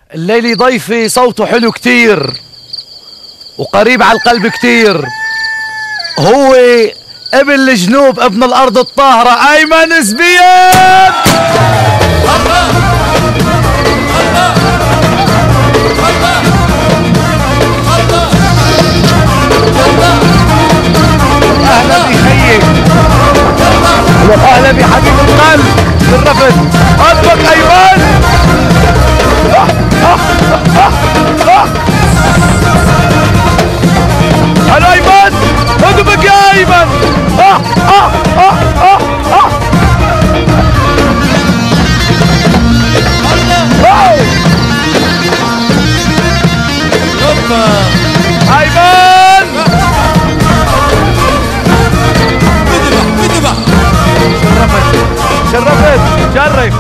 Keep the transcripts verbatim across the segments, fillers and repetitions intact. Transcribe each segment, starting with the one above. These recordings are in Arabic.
الليلي ضيفي صوته حلو كتير وقريب على القلب كتير، هو ابن الجنوب ابن الارض الطاهرة ايمن زبيب. اهلا بخيي واهلا بحبيب القلب بالرفد قلبك ايمن. هلا ايمن هدومك يا ايمن. اه اه اه اه اه ايمن شرفت شرفت شرف.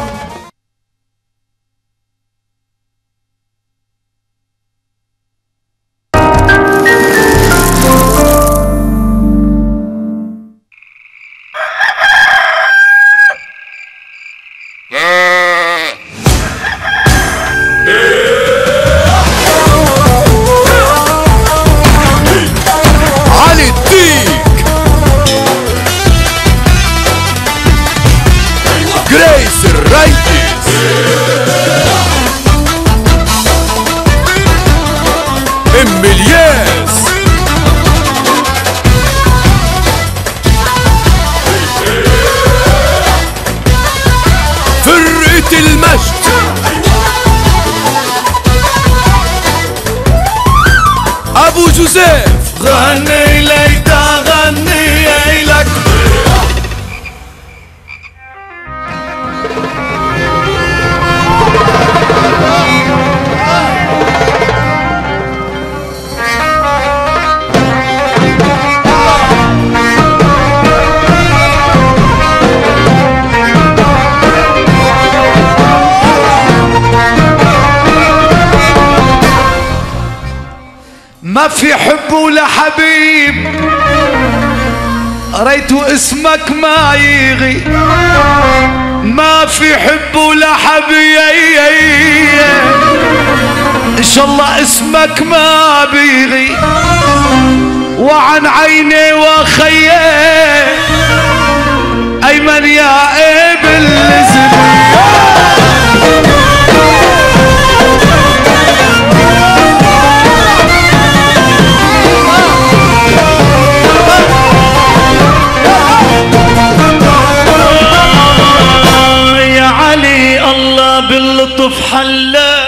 ابو جوزيف غني لي تغني لك. ما في حب ولا حبيب ريت اسمك ما يغي، ما في حب ولا حبيب ان شاء الله اسمك ما بيغي، وعن عيني وخيه ايمن يا ابن الزبيب. باللطف حلا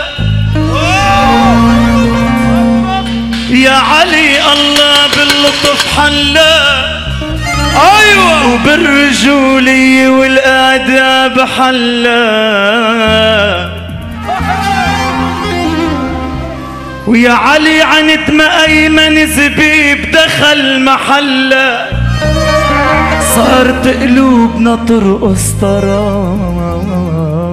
يا علي الله باللطف حلا، ايوه وبالرجولية والآداب حلا، ويا علي عنت ما ايمن زبيب دخل محلا، صارت قلوبنا ترقص ترام.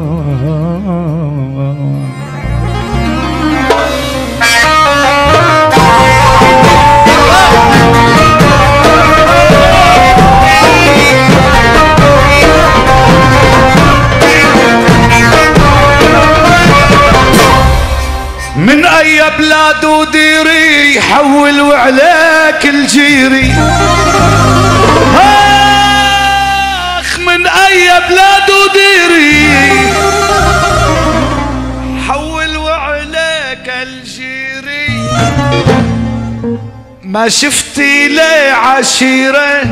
من اي بلاد وديري حول وعليك الجيري، اخ من اي بلاد وديري حول وعليك الجيري، ما شفتي لي عشيرة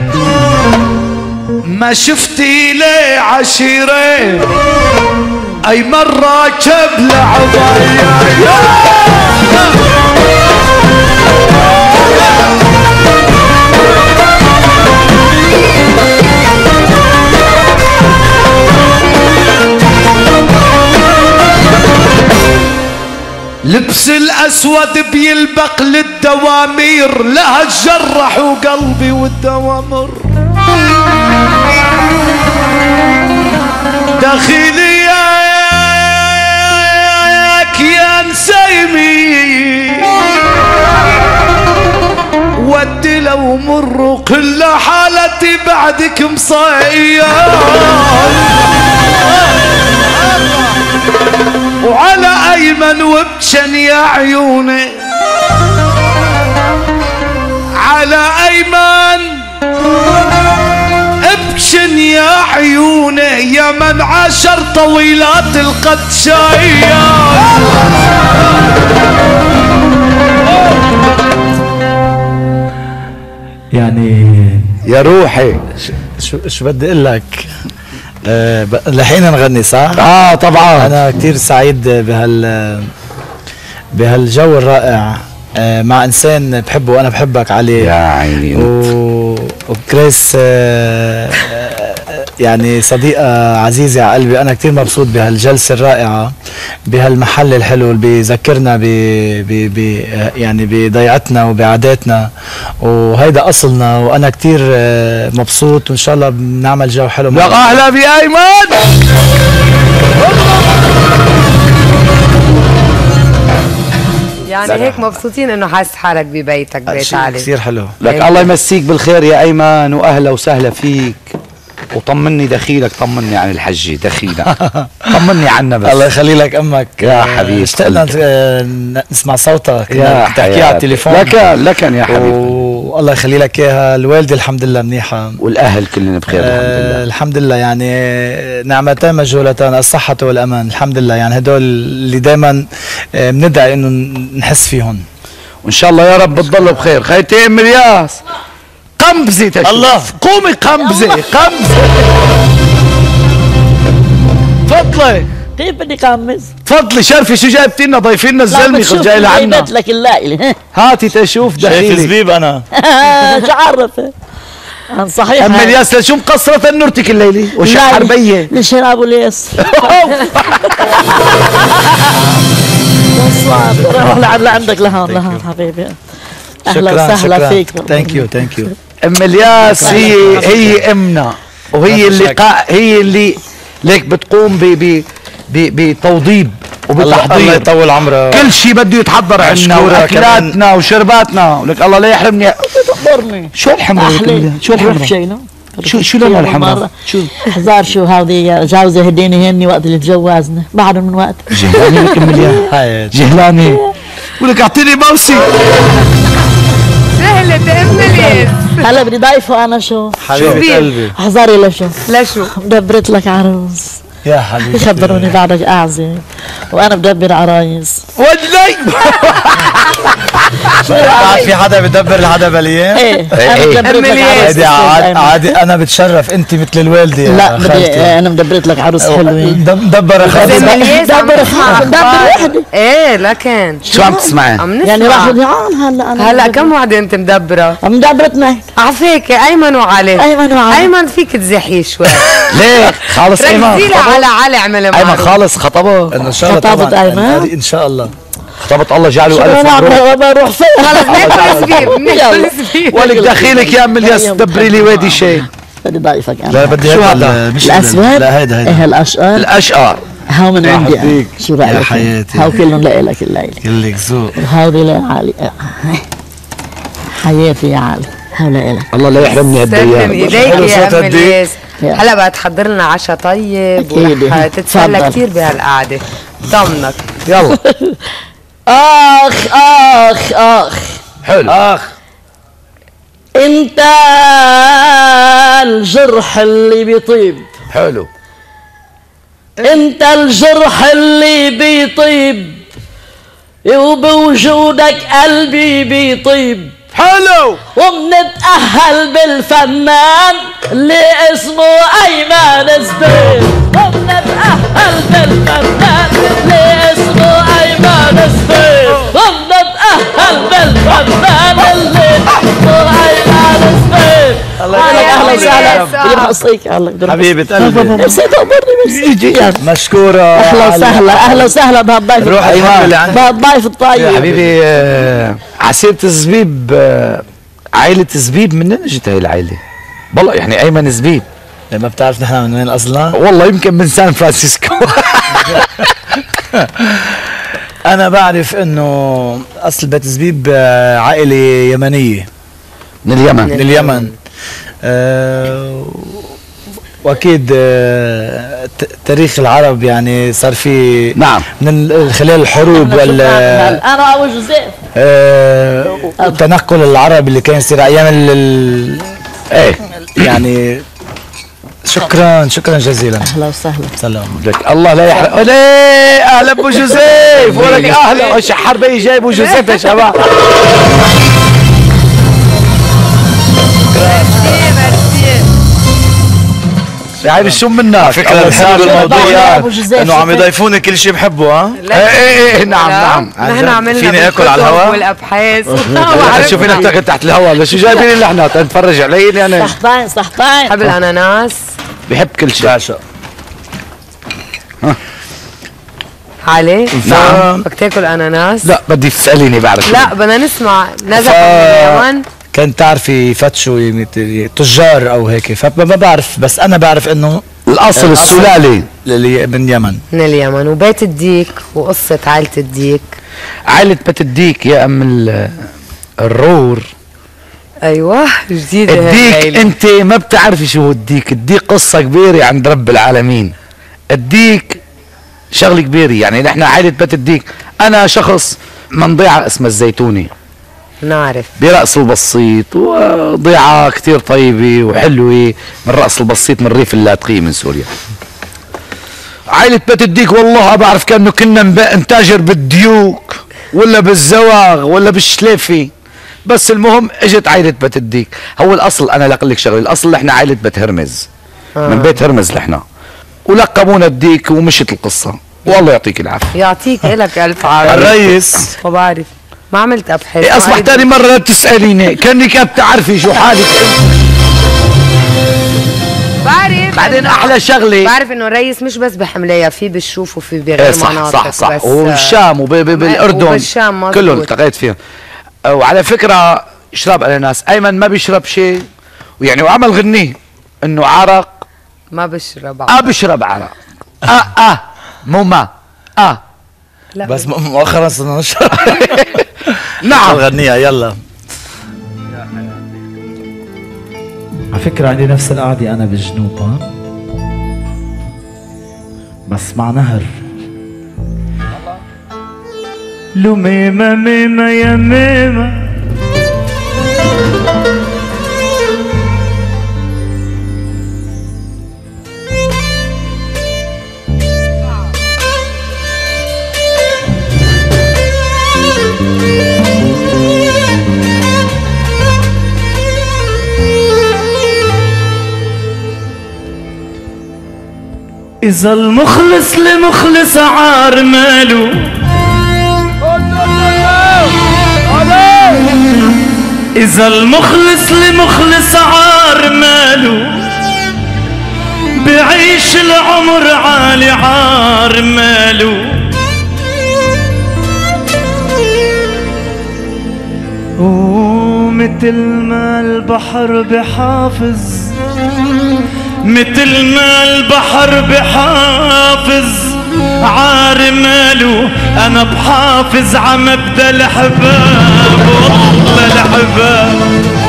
ما شفتي لي عشيرة اي مرة راكب لعبايا. لبس الاسود بيلبق للدوامير، لها تجرح وقلبي والدوامر داخلي يا نسيمي، ودي لو مر كل حالتي بعدك مصير، وعلى ايمن ايمن وابشن يا عيوني على ايمن ابشن يا عيوني يا من عاشر طويلات القد شايان. يعني يا روحي شو شو بدي اقول لك؟ أه لحين نغني صح؟ اه طبعا. انا كثير سعيد بهال بهالجو الرائع أه مع انسان بحبه وانا بحبك علي يا عيني و... وكريس أه يعني صديقة عزيزة على قلبي. أنا كتير مبسوط بهالجلسة الرائعة بهالمحل الحلو اللي بيذكرنا ب... ب... ب... يعني بضيعتنا وبعاداتنا وهيدا أصلنا. وأنا كتير مبسوط وإن شاء الله بنعمل جو حلو. يا أهلا بأيمن. يعني سلام. هيك مبسوطين انه حاسس حالك ببيتك بيت علي. كثير حلو. لك الله يمسيك بالخير يا ايمن واهلا وسهلا فيك. وطمني دخيلك، طمني عن الحجة دخيلك. طمني عنا بس. الله يخلي لك امك يا حبيبي. اشتقنا نسمع صوتك يا تحكي على التليفون. لكن لكن يا حبيبي. والله يخلي لك اياها. الوالده الحمد لله منيحه والاهل كلنا بخير الحمد لله. آه الحمد لله. يعني نعمتان مجهولتان الصحه والامان الحمد لله. يعني هدول اللي دائما بندعي انه نحس فيهم وان شاء الله يا رب بتضلوا بخير. خيتي ام الياس قمزي تشوف. الله قومي قمزي قمزي. تفضلي. كيف بدي قمز؟ تفضلي شرفي شو جايبتي لنا؟ ضيفي لنا الزلمه خذ جاي لعنا. جايبت لك اللائله. هاتي تشوف دخيلي. شايف زبيب انا. شو عرفه؟ صحيح. ام الياس شو مقصره تنورتك الليله وشعر حربيه لشين ابو الياس. روح لعند لعندك لهون لهون حبيبي. اهلا وسهلا فيك. ثانك يو ثانك يو. ام الياس هي هي امنا وهي اللقاء هي اللي ليك بتقوم ب ب بتوضيب وبتحضير. الله يطول عمرك. كل شيء بده يتحضر عندنا واكلاتنا وشرباتنا. ولك الله لا يحرمني. تخبرني شو الحمراء؟ شو الحمراء؟ شو شو لونها الحمراء؟ شو حزار شو هذه جوزي هديني هني وقت اللي تجوزنا بعد من وقت. جهلاني لك ام الياس. جهلاني. ولك اعطيني موسي. سهلة ام الياس. هلا بدي ضيفه انا شو؟ حبيبة قلبي. احذري لشو؟ لشو؟ مدبرت لك عروس. يا حبيبي يخبروني بعدك اعزي وانا بدبر عرايس. ولي في حدا بدبر لحدا بليه؟ ايه انا بدبرت لك عروس. عادي عادي انا بتشرف انت مثل الوالده. لا بدي انا مدبرت لك عروس حلوين. مدبر خالص. مدبر وحده. ايه لكن شو عم تسمعي؟ يعني راح ضيعان هلا انا. هلا كم وحده انت مدبره؟ مدبرتنا عفيك ايمن وعلي. ايمن وعلي. ايمن فيك تزحيه شوي. ليه؟ خالص ايمن. على علي اعمل ايمن خالص خطبه. ان شاء الله خطبت ايمن ان شاء الله. خطبت الله جعله الف مبروك. بروح فين؟ خلص ناكل زبيب ناكل زبيب. ولك دخيلك يا ام الياس دبري لي وادي شيء. بدي ضيفك انا. لا بدي شو هذا؟ الاسود؟ لا هيدا هيدا ايه الاشقر. الاشقر. هاو من عندي أنا. شو رايك؟ يا حياتي. هاو كلهم لإلك الليله. كلك ذوق. وهودي لعلي. حياتي يا علي. هاو لإلك. الله لا يحرمني سلم هالايام. ايديك يا ام الياس. هلا بقى تحضر لنا عشاء طيب ورح تتسلى كثير بهالقعده. ضمنك. يلا. اخ اخ اخ. حلو. اخ انت الجرح اللي بيطيب. حلو. انت الجرح اللي بيطيب وبوجودك قلبي بيطيب. حلو. وبنتأهل بالفنان اللي اسمه ايمن زبيب. وبنتأهل بالفنان اللي اسمه ايمن زبيب. وبنتأهل بالفنان اللي اسمه ايمن زبيب. الله يخليك. اهلا وسهلا. بدي بحصيك هلا. حبيبة قلبي. نسيت امرني بس. مشكورة. اهلا وسهلا اهلا وسهلا بهالضيف. روح ايمن. بهالضيف الطيب. يا حبيبي عسيرة الزبيب. عائلة زبيب منين اجت هاي العائلة؟ والله يعني ايمن زبيب. ما بتعرف نحن من وين اصلا؟ والله يمكن من سان فرانسيسكو. انا بعرف انه اصل بيت زبيب عائلة يمنية من اليمن. من اليمن. أه واكيد آه، تاريخ العرب يعني صار في نعم من خلال الحروب وال انا ابو جوزيف آه التنقل العربي اللي كان يصير ايام ال ايه يعني شكرا شكرا جزيلا. اهلا وسهلا. سلام لك الله لا يحرق. ليه اهلا ابو جوزيف ولك اهلا شحر بي جاي ابو جوزيف يا شباب. يعني شو منك فكرة الحلو بالموضوع انه عم يضيفوني كل شيء بحبه. ها ايه ايه ايه نعم نعم نحن عملنا فيني اكل على الهواء والابحاث شو فينك تاكل تحت الهواء؟ ليش جايبين اللي احنا تتفرج علي يعني؟ صحتين صحتين. بحب الاناناس بحب كل شيء. بعشق. علي نعم. بدك تاكل اناناس؟ لا بدي تساليني بعرف. لا بدنا نسمع نزف ف... من اليمن. كنت تعرفي فتشوا تجار او هيك فما بعرف بس انا بعرف انه الاصل السلالي اللي من اليمن. من اليمن وبيت الديك وقصة عائلة الديك. عائلة بيت الديك يا ام الرور. ايوه جديدة الديك انت ما بتعرفي شو هو الديك. الديك قصة كبيرة عند رب العالمين. الديك شغلة كبيرة يعني نحن عائلة بيت الديك. انا شخص من ضيعة اسمها الزيتوني. نعرف برأس البسيط وضيعة كتير طيبة وحلوة من رأس البسيط من ريف اللاذقية من سوريا. عائلة بيت الديك والله بعرف كأنه كنا نتاجر بالديوك ولا بالزواغ ولا بالشليفي. بس المهم اجت عائلة بيت الديك. هو الاصل انا لاقول لك شغله الاصل احنا عائلة بيت هرمز. آه. من بيت هرمز نحن ولقبونا الديك ومشت القصة والله يعطيك العافية. يعطيك الك الف عافية الرئيس. ما بعرف ما عملت ابحاث. إيه اصبح تاني مرة لا تسأليني كأنك بتعرفي شو حالك. بعرف بعدين احلى شغله بعرف انه الرئيس مش بس بحملايا في بالشوف وفي بغير ايه صح مناطق. صح صح بس وبالشام وبالاردن وبالشام كلهم التقيت فيهم. وعلى فكره اشرب اناناس ايمن ما بيشرب شيء ويعني وعمل غنيه انه عرق ما بشرب اه بشرب عرق اه اه مو ما اه لا بس مؤخرا صرنا نشرب. نعم غنيها يلا. على فكرة عندي نفس القعدة أنا بالجنوب ها بس مع نهر. لو ميمة ميمة يا ميمة إذا المخلص لمخلص عار ماله إذا المخلص لمخلص عار ماله بعيش العمر عالي عار ماله ومثل ما البحر بحافظ مثل ما البحر بحافظ عار ماله انا بحافظ عمبدا الحباب والله الحباب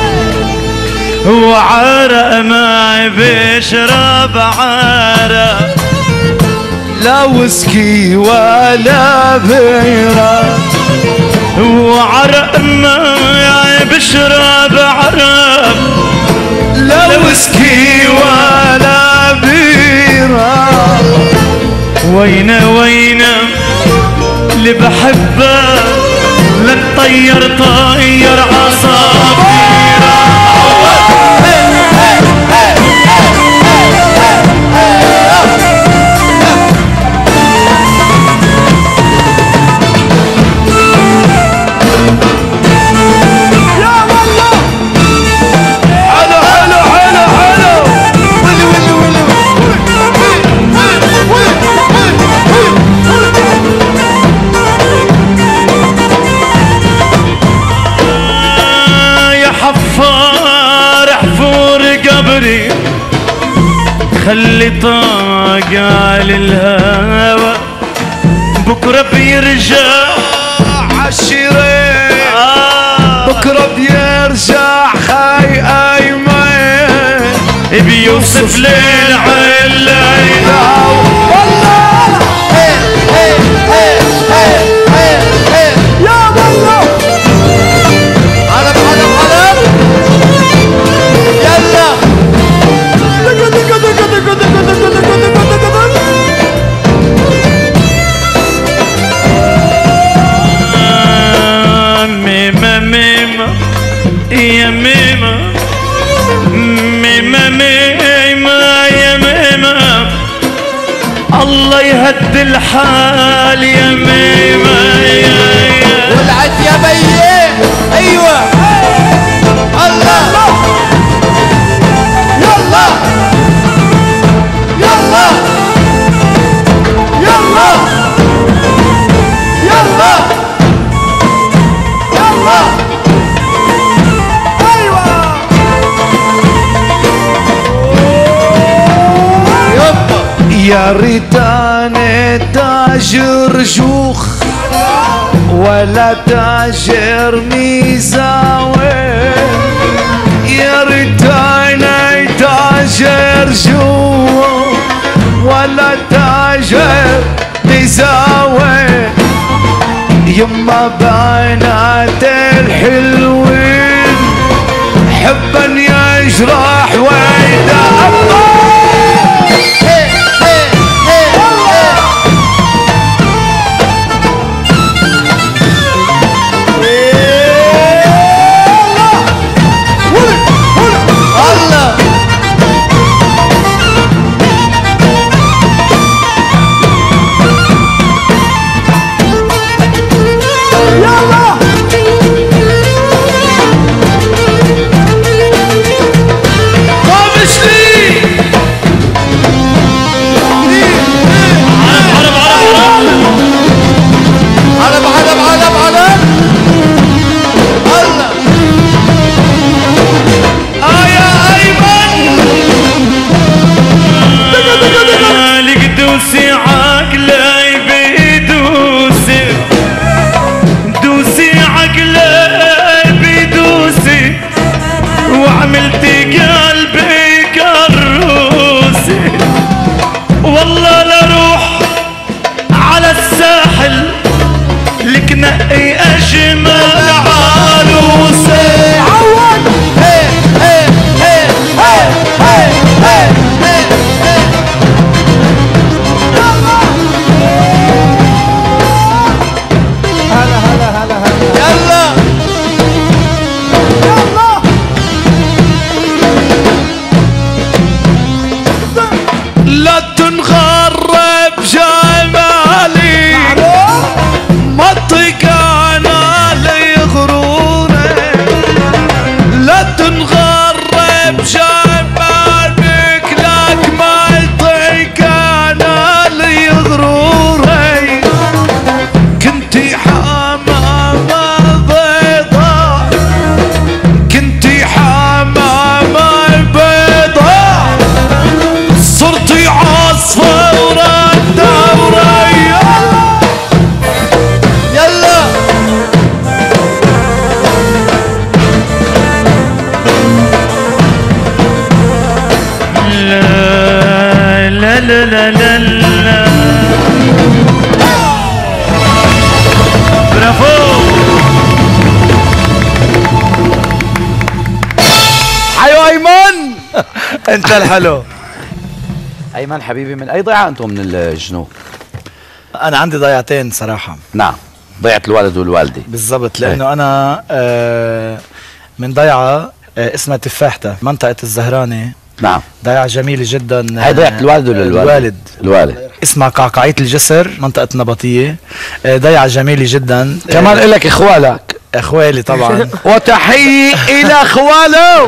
هو عارق معي بشرب عارق لا ويسكي ولا بيرة هو عرق معي بشرب عرق لا ويسكي ولا بيرة وينا وينا اللي بحبه لا تطير طير عصافيره خلي طاقة للهوى بكرة بيرجع عالشريط بكرة بيرجع خي أيمن يوصف للعلة يا والله علم علم علم يلا دقو دقو دقو دقو دقو دقو دقو دقو دقو ميمة ميمة يا ميمة ميمة ميمة يا ميمة الله يهدي الحال يا ميمة يا يا ولعت يا بيه ايوه الله يلا يلا يلا يلا يلا ايوه يبا يا ريتاني تاجر شوخ ولا تاجر ميزاوي يا ريتاني تاجر شوخ ولا تاجر ميزاوي يما بنات الحلوين حبا يجرح ويدا نقي أجمل عروسة عود هي هي هي هي هي هي هي هلا هلا هلا هلا يلا يلا لا تنغرب جمالي مطق انا ليغروني لا تنغرب جمالك لك مطق انا ليغروني كنتي حمامة بيضاء كنتي حمامة بيضاء صرتي عصفورة دورية يلا لا لا لا لا لا لا برافو حيو ايمن انت الحلو. ايمن حبيبي، من اي ضيعه انتم من الجنوب؟ انا عندي ضيعتين صراحه. نعم، ضيعه الوالد والوالده. بالضبط، لانه انا آه من ضيعه آه اسمها تفاحته، منطقه الزهراني. نعم، ضيعه جميله جدا. هي ضيعه الوالد ولا الوالد؟ الوالد. الوالد. اسمها قعقعيه الجسر، منطقه نبطيه. آه ضيعه جميله جدا. كمان آه لك اخوالك. اخوالي طبعا. وتحيه الى اخواله.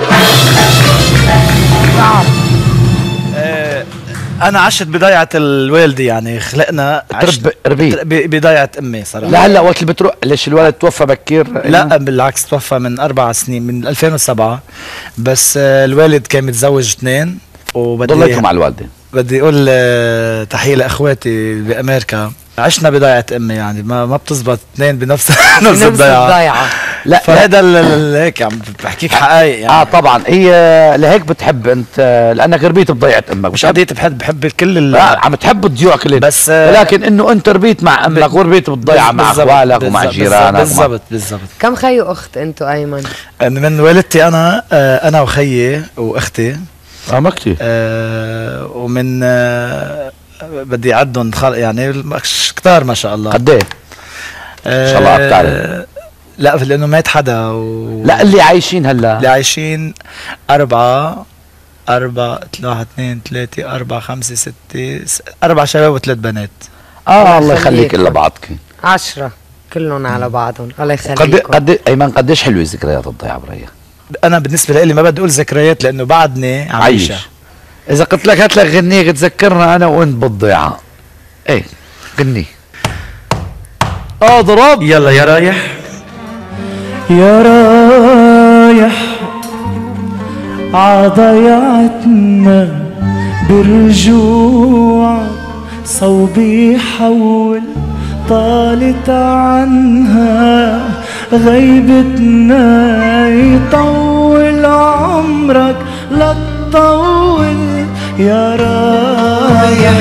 نعم. آه انا عشت بضيعه الوالده، يعني خلقنا ترب ربيت بضيعه امي صراحه. لهلا وقت اللي بتروح، ليش الوالد توفى بكير؟ لا بالعكس، توفى من اربع سنين، من ألفين وسبعة. بس آه الوالد كان متزوج اثنين. وبدي ضليتوا مع الوالده. بدي اقول آه تحيه لاخواتي بامريكا. عشنا بضيعه امي، يعني ما ما بتزبط اثنين بنفس نفس الضيعه. لا فهذا هيك عم بحكيك حقائق يعني. اه طبعا هي لهيك بتحب انت، لانك ربيت بضيعه امك. مش قضيه بحب بحب كل ال... لا عم تحب الضيوع كلهم، بس ولكن انه انت ربيت مع امك وربيت بالضيعه مع اخوالك ومع جيرانك. بالضبط بالضبط. كم خي واخت انتو ايمن؟ من والدتي انا انا وخيي واختي. اه ما كثير. آه ومن آه بدي اعدهم يعني كتار ما شاء الله. قد ايه؟ آه ان شاء الله عم تعرف. لا لانه مات حدا و... لا اللي عايشين هلا اللي عايشين أربعة أربعة واحد اثنين ثلاثة أربعة خمسة ستة أربع شباب وثلاث بنات. اه الله يخليك إلا بعضكم. عشرة كلهم على بعضهم الله يخليكم. قد قد أيمن قديش حلوة ذكريات الضيعة بريا؟ أنا بالنسبة لي ما بدي أقول ذكريات لأنه بعدني عم عايش. إذا قلت لك هات لك غنية تذكرنا أنا وأنت بالضيعة. إيه غني. اضرب. يلا يا رايح يا رايح عضيعتنا برجوع صوبي حول طالت عنها غيبتنا يطول عمرك لا تطول يا رايح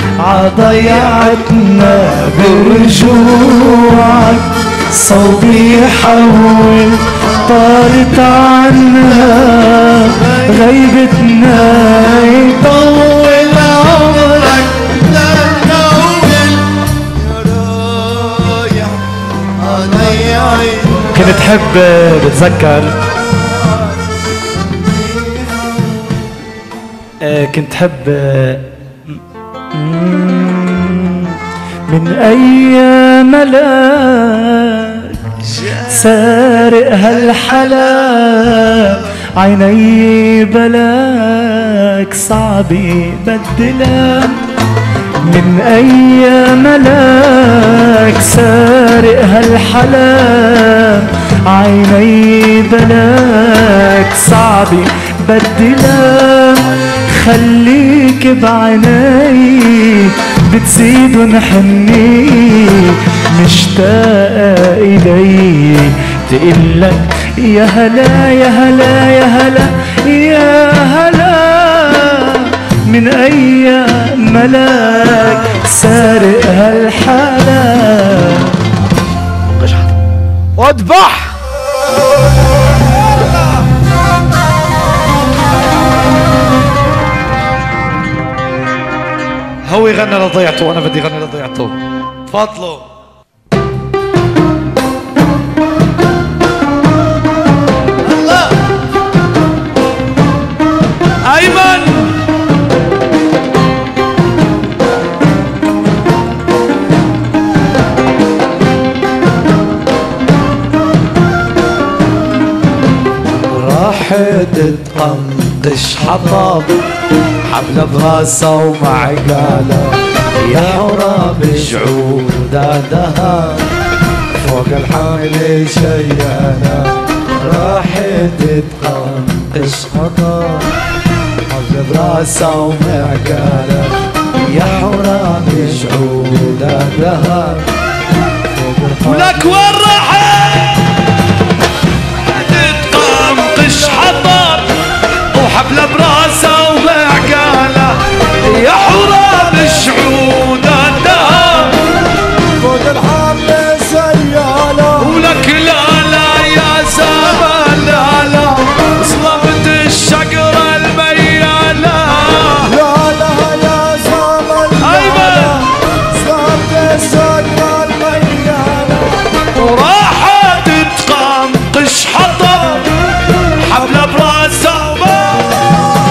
عضيعتنا برجوعك صوبي حول طالت عنها غيبتنا يطول عمرك لا تطول يا رايح عضيعتنا. كنت حب بتذكر كنت حب من أيام ملاك سارق هالحلا عيني بلاك صعب يبدلا من أيام ملاك سارق هالحلا عيني بلاك صعب يبدلا خليك بعيني بتزيد ونحني مشتاقة إلي تقلك يا هلا يا هلا يا هلا يا هلا من أيام ملاك سارق هالحلا. واذبح هو يغنى لضيعته وانا بدي غني لضيعته. تفضلوا. الله ايمن راحت تقنقش حطب حبل براسه ومعقاله يا حرة بشعودة دهب فوق الحامل شيانة راحت تقنقش حطب حبل براسه ومعقاله يا حرة بشعودة دهب ولك وين راحت تتقمقش حطب وحبل براسه ومعقاله يا حرة بشعود الدهب فوق الحمل سيالة ولك لا لا يا زمان لا لا صلبت الشقرة الميالة لا لا يا زمان أيمن صلبت الشقرة الميالة وراحت تتقمقش حطب حبل براسه ومعقاله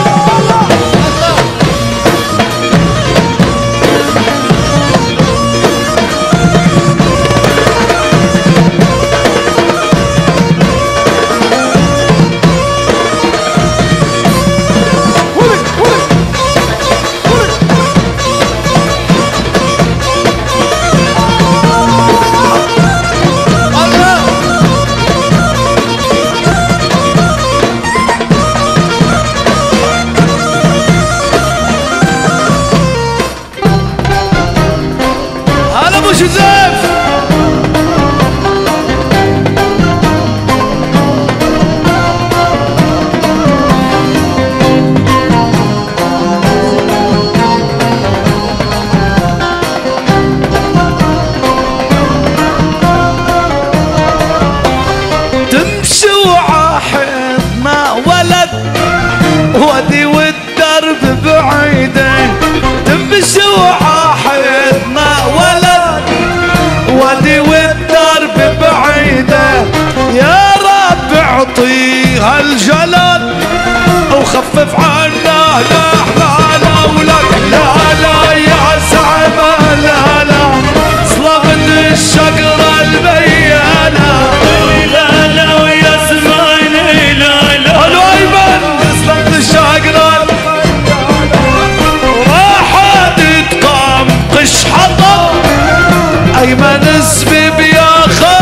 خفف عنا لا لا لا ولك لا لا يا زعمة لا لا صلبت الشقرة البيانة لا لا ويا زماني لا لا الو ايمن صلبت الشقرة راحت تقام قش حطب ايمن سبيب يا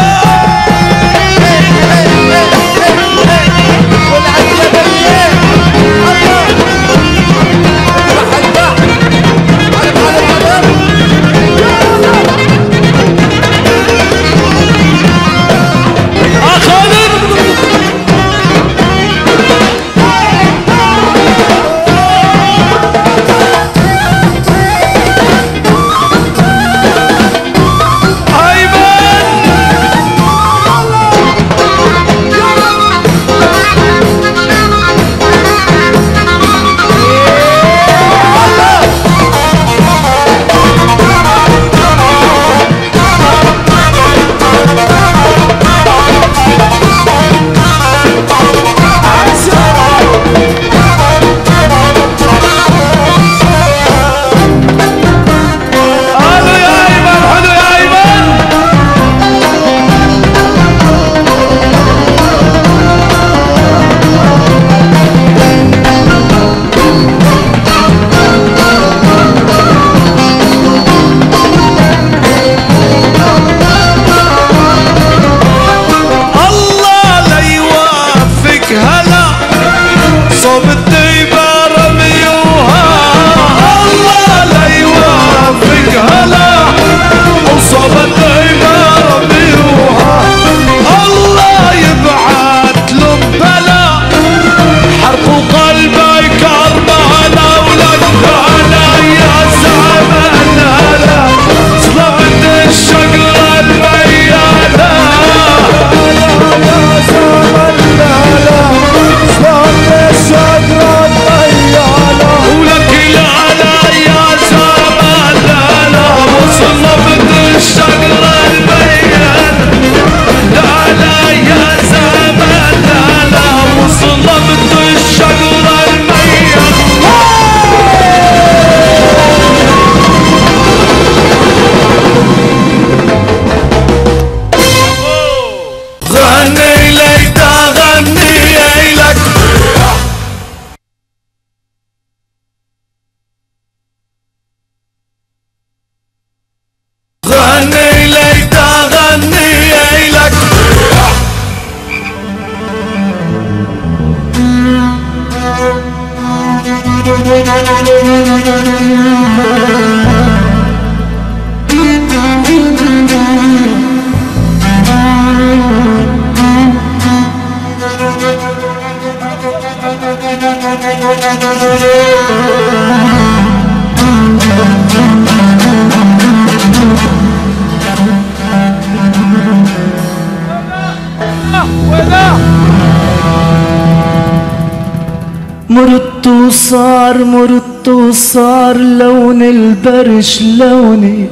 مرت وصار مرت وصار لون البرش لوني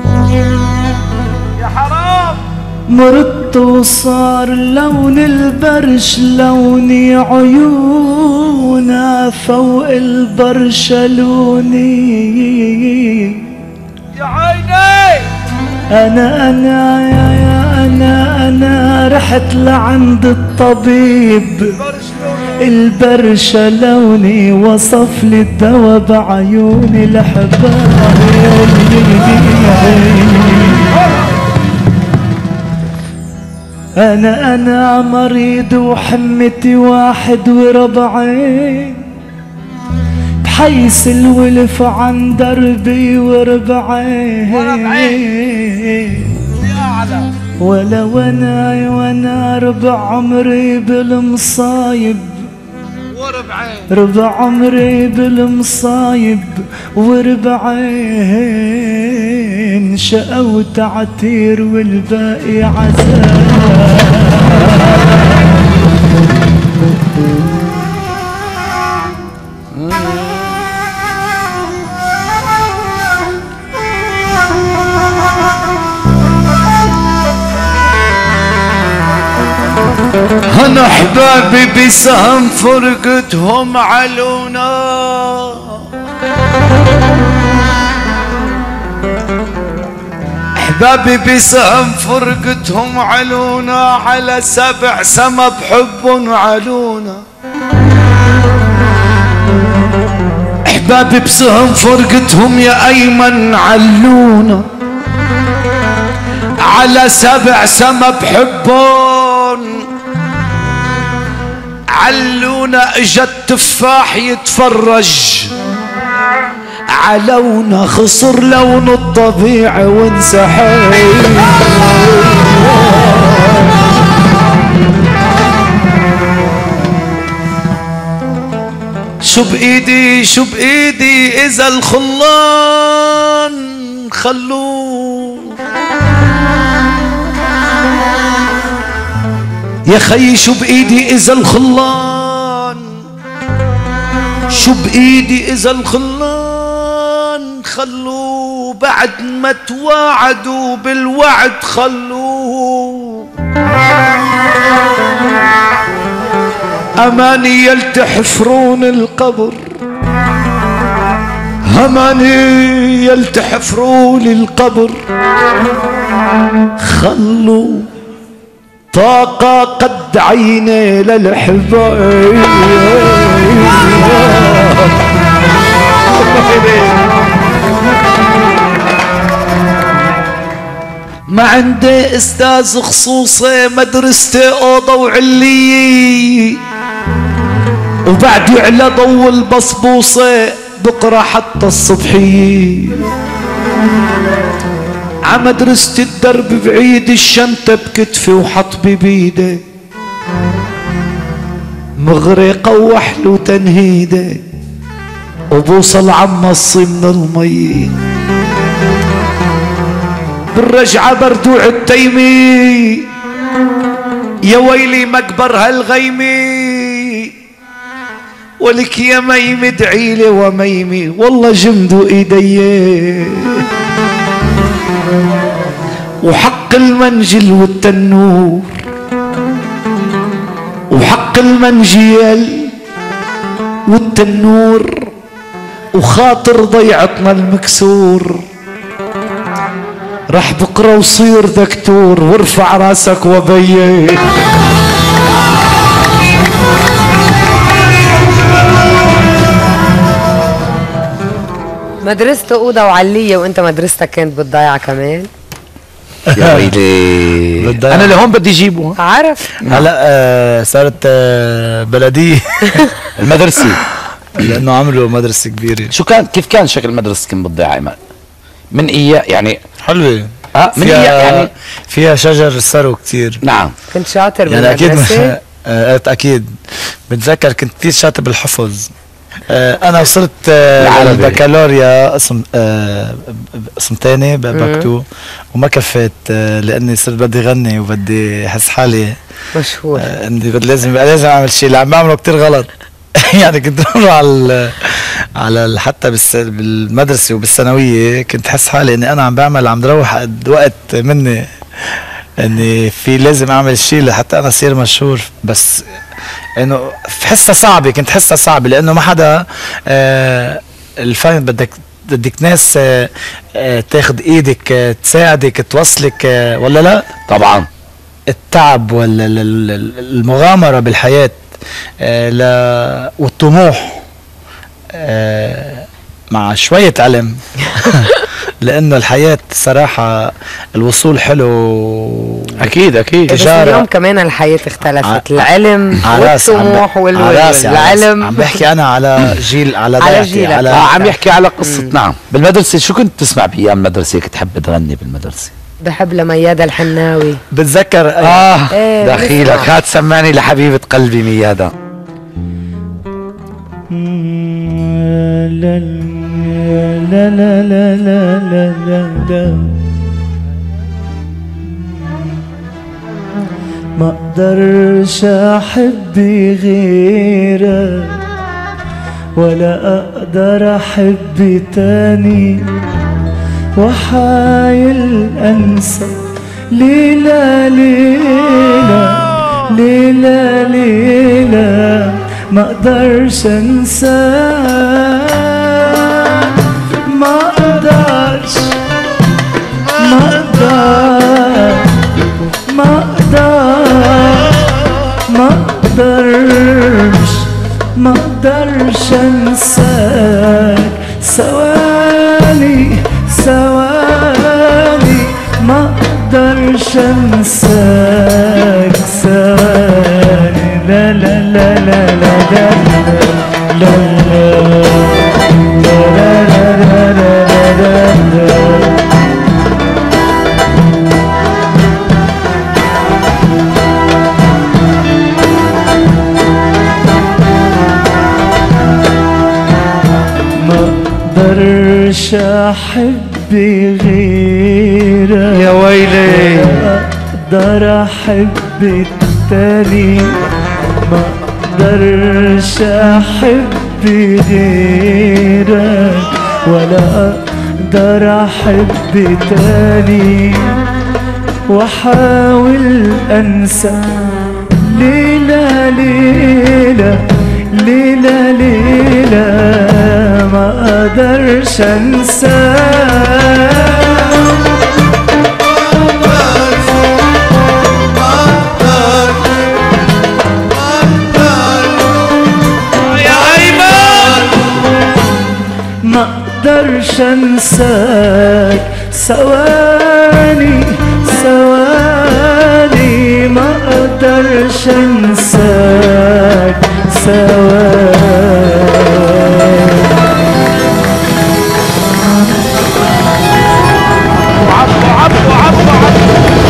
يا حرام مرت وصار لون البرش لوني عيونا فوق البرشلوني يا عيني أنا أنا يا يا أنا أنا رحت لعند الطبيب البرشلوني وصف لي الدوا بعيوني لحبايبي أنا أنا مريض وحمتي واحد وربعين بحيس الولف عن دربي وربعين ولا وانا وانا ربع عمري بالمصايب ربع عمري بالمصايب وربعين شقا وتعتير والباقي عذاب من احبابي بسهم فرقتهم علونا، احبابي بسهم فرقتهم علونا، على سبع سما بحب علونا. احبابي بسهم فرقتهم يا ايمن علونا، على سبع سما بحبون علونا. اجا التفاح يتفرج علونا، خسر لون الطبيعة وانسحب. شو بايدي شو بايدي اذا الخلان خلوه، يا خي شو بايدي اذا الخلان، شو بايدي اذا الخلان خلوه، بعد ما تواعدوا بالوعد خلوه. اماني يلتحفرون القبر، اماني يلتحفرون القبر، خلوا طاقة قد عيني للحبايب. ما عندي استاذ خصوصي، مدرستي اوضه وعلية، وبعدي على ضو البصبوصه بقرا حتى الصبحيه. عمدرستي الدرب بعيد، الشنطه بكتفي وحطبي بيدي، مغرقه وحل تنهيده، وبوصل عمصي من المي. بالرجعة بردوع التيمي، يا ويلي مقبر هالغيمي، ولك يا ميمي ادعيلي وميمي، والله جمدوا ايدي. وحق المنجل والتنور، وحق المنجيل والتنور، وخاطر ضيعتنا المكسور. راح بكره وصير دكتور، وارفع راسك وبيه. مدرسته اوضه وعليه، وانت مدرستك كانت بالضيعه كمان. يا ويلي انا لهون بدي اجيبه. عارف هلا آه صارت آه بلديه المدرسه، لانه عملوا مدرسه كبيره. شو كان كيف كان شكل مدرستكم بالضيعه ايمن؟ من اياه يعني حلوه. اه من اياه يعني فيها شجر سرو كتير. نعم. كنت شاطر يعني بالمدرسه؟ اكيد آه اكيد بتذكر كنت كثير شاطر بالحفظ. آه انا وصلت آه على البكالوريا قسم آه قسم ثاني بكتو، وما كفيت آه لاني صرت بدي غني وبدي احس حالي مشهور. آه اني لازم لازم اعمل شيء اللي عم بعمله كثير غلط. يعني كنت اروح على على حتى بالمدرسه وبالثانويه كنت حس حالي اني انا عم بعمل عم بروح قد وقت مني، اني في لازم اعمل شيء لحتى انا اصير مشهور. بس انه حسها صعبه، كنت حسها صعبه لانه ما حدا آه الفن بدك بدك ناس آه آه تاخذ ايدك آه تساعدك توصلك آه ولا لا. طبعا التعب ولا المغامره بالحياه آه لا والطموح آه مع شويه علم لانه الحياه صراحه الوصول حلو. اكيد اكيد. بس اليوم كمان الحياه اختلفت، العلم والطموح والعلم. عم بحكي انا على جيل على على جيل على آه عم يحكي على قصه. مم. نعم. بالمدرسه شو كنت تسمع بايام المدرسه؟ كنت تحب تغني بالمدرسه؟ بحب لميادة الحناوي. بتذكر اه ايه دخيلك هات سمعني لحبيبه قلبي ميادة. لا لا لا لا لا لا لا ما اقدرش احب غيرك ولا اقدر احب تاني، وحايل انسى ليلة ليلة ليلة ليلة ما اقدرش انساك ما اقدرش ما اقدر ما اقدر ما اقدرش ما اقدرش انساك ثواني ثواني ما اقدرش انساك ثواني لا لا لا لا لا لا لا لا لا لا مقدرش احب غيرك يا ويلي اقدر احب التاني مقدرش احب غيرك ولا اقدر احب تاني واحاول انسى ليلة ليلة ليلة ليلة ما اقدرش انساك ما اقدرش انساك ثواني ثواني ما اقدرش انساك ثواني عبو عبو عبو عبو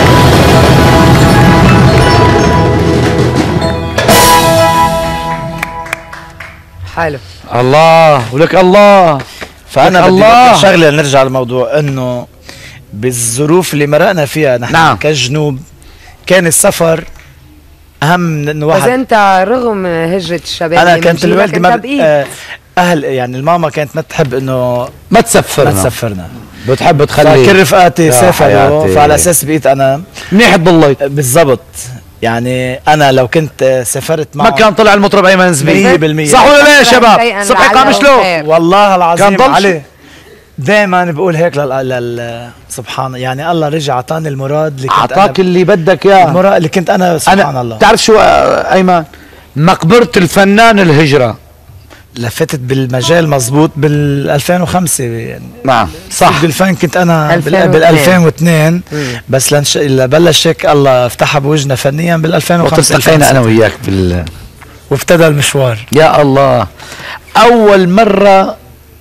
حلو الله ولك الله. فانا بدي الله. أقول شغله نرجع للموضوع انه بالظروف اللي مرقنا فيها نحن نعم. كجنوب كان السفر اهم من انه بس واحد. انت رغم هجرة الشباب انا اللي كانت من جيلك الوالده ما انت ب- بقيت آه، اهل يعني الماما كانت ما تحب انه ما تسفرنا ما تسفرنا بتحب تخلي فكل رفقاتي يا سافروا حياتي. فعلى اساس بقيت انا منيح تضليت. بالضبط. يعني انا لو كنت سافرت معه ما كان طلع المطرب ايمن مية زبيب بالمية. صح ولا لا يا شباب؟ شيئاً صبحي لعله قام شلون؟ خير. والله العظيم كان ضل علي دائما بقول هيك لل... لل... سبحان يعني الله رجع اعطاني المراد اللي كنت اعطاك أنا... اللي بدك اياه. المراد اللي كنت انا سبحان انا الله تعرف شو آه، ايمن؟ مقبرة الفنان الهجرة. لفتت بالمجال مزبوط بال ألفين وخمسة يعني نعم صح. بالفن كنت انا ألفين بال واثنين. ألفين واثنين بس لنش... لبلش هيك الله فتحها بوجهنا فنيا بال ألفين وخمسة والتقينا انا وياك بال وابتدى المشوار. يا الله. اول مرة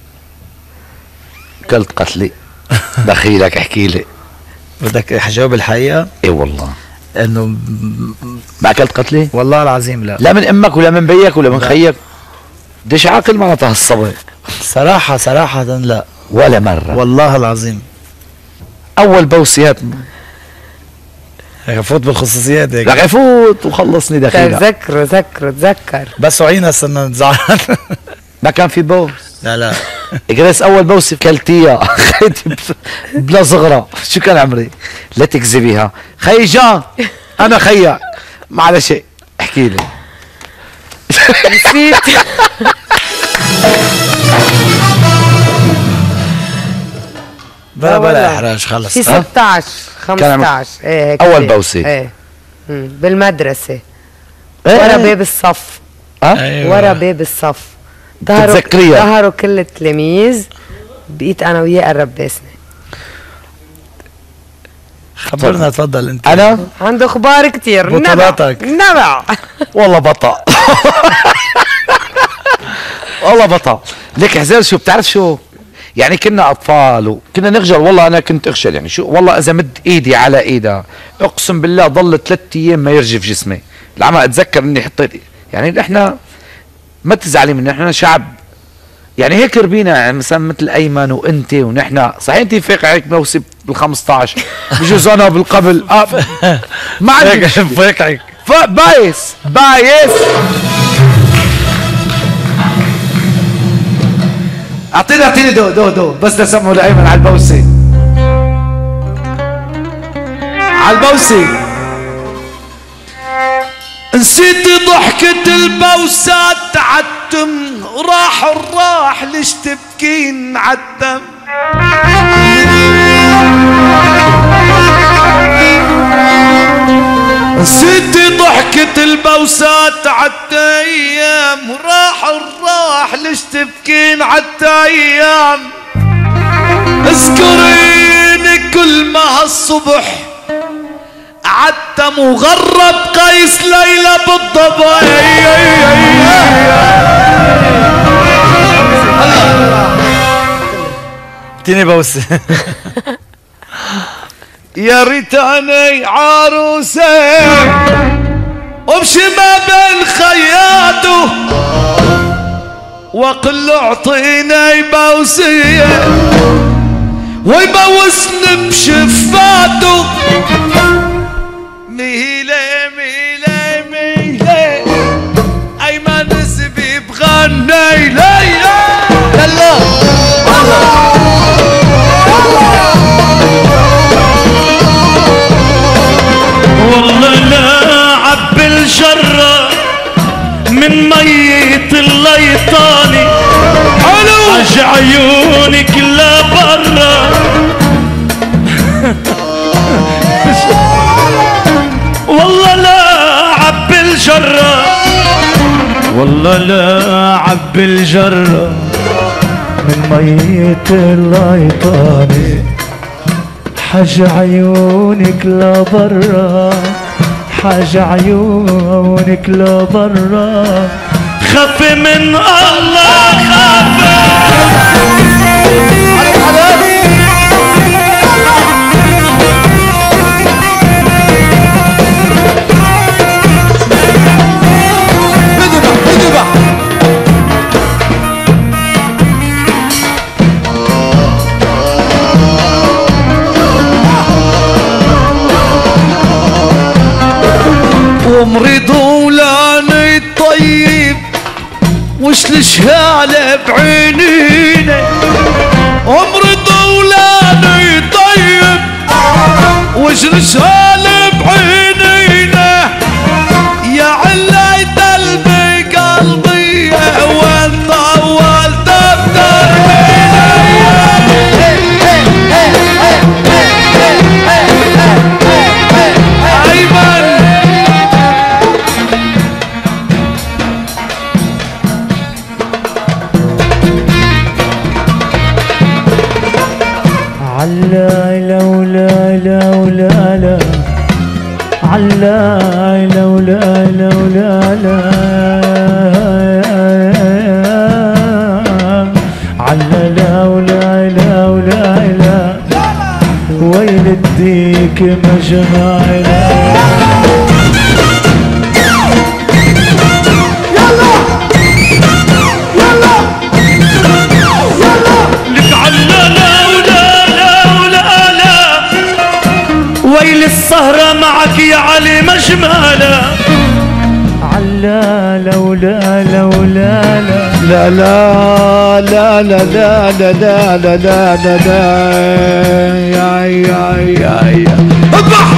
كلت قتلي دخيلك احكي لي. بدك اجاوب الحقيقه اي والله انه ما اكلت قتلي؟ والله العظيم لا لا من امك ولا من بيك ولا من خيك؟ ديش عاقل معناتها هالصبي. صراحه صراحه لا ولا مرة. والله العظيم. اول بوسيات هيك فوت بالخصوصيات هيك لك فوت وخلصني دخيلة. تذكر تذكر تذكر بس وعينا صرنا نزعل. ما كان في بوس. لا لا جلس اول بوسه كلتيها خيتي بلا صغرى. شو كان عمري؟ لا تكذبيها خي جان انا خيك معلش احكي لي. نسيت بلا بلا والله. احراج خلص. في ستة عشر خمسة عشر ايه هيك أول كده. بوسة. ايه مم. بالمدرسة إيه؟ ورا باب الصف ها؟ أيوة. ورا باب الصف ظهروا بتتذكريها؟ ظهروا كل التلاميذ بقيت انا وياه قرب باسني. خبرنا تفضل انت. انا عنده اخبار كتير. بطولاتك. نبع نبع والله بطل. والله بطل. لك حزير شو بتعرف شو؟ يعني كنا اطفال وكنا نخجل. والله انا كنت اخجل يعني شو والله اذا مد ايدي على ايدها اقسم بالله ضل ثلاث ايام ما يرجف جسمي. العمى اتذكر اني حطيت يعني نحن ما تزعلي مني نحن شعب يعني هيك ربينا يعني مثلا مثل ايمن وانت ونحن صحيح انت فيق عليك موسم بال خمسطعش بجوز انا بالقبل آه ما عندي فيك هيك ف- بايس بايس. اعطيني اعطيني دو دو دو بس لسمعوا لايمن على البوسه على البوسه. نسيت ضحكة البوسات عالدم، راح الراح ليش تبكين عالدم؟ نسيت ضحكة البوسات عالتيام، راح الراح ليش تبكين عالتيام؟ اذكريني كل ما هالصبح عدت مغرب قيس ليلى بالضبع. اديني بوسه. يا ريتاني عروسه وامشي ما بين خياته واقول له اعطيني بوسيه ويبوسني بشفاته. ميلي ميلي ميلي ايمن سبي بغني لي. يلا والله لا عب الجرة من ميت الليطاني، حج عيونك لبرا. والله لا عب الجرة، والله لا عب الجرة من ميت الليطاني، حج عيونك لبرا، حج عيونك لبرا. خفي من الله خفي. ومريض ولاني طيب وش الشهالة بعينينا، ومريض ولاني طيب وش الشهالة بعينينا. يا عليت قلبي قلبي وين طولت بدربينا. علا لولا لولا لا، علا لولا لولا لا، علا لولا لولا لا، ويل الديك مجمعنا. ويل السهرة معك يا علي مجمالة. علا لولا لولا لا لا لا لا لا لا لا لا لا لا لا يا يا يا يا اذبح.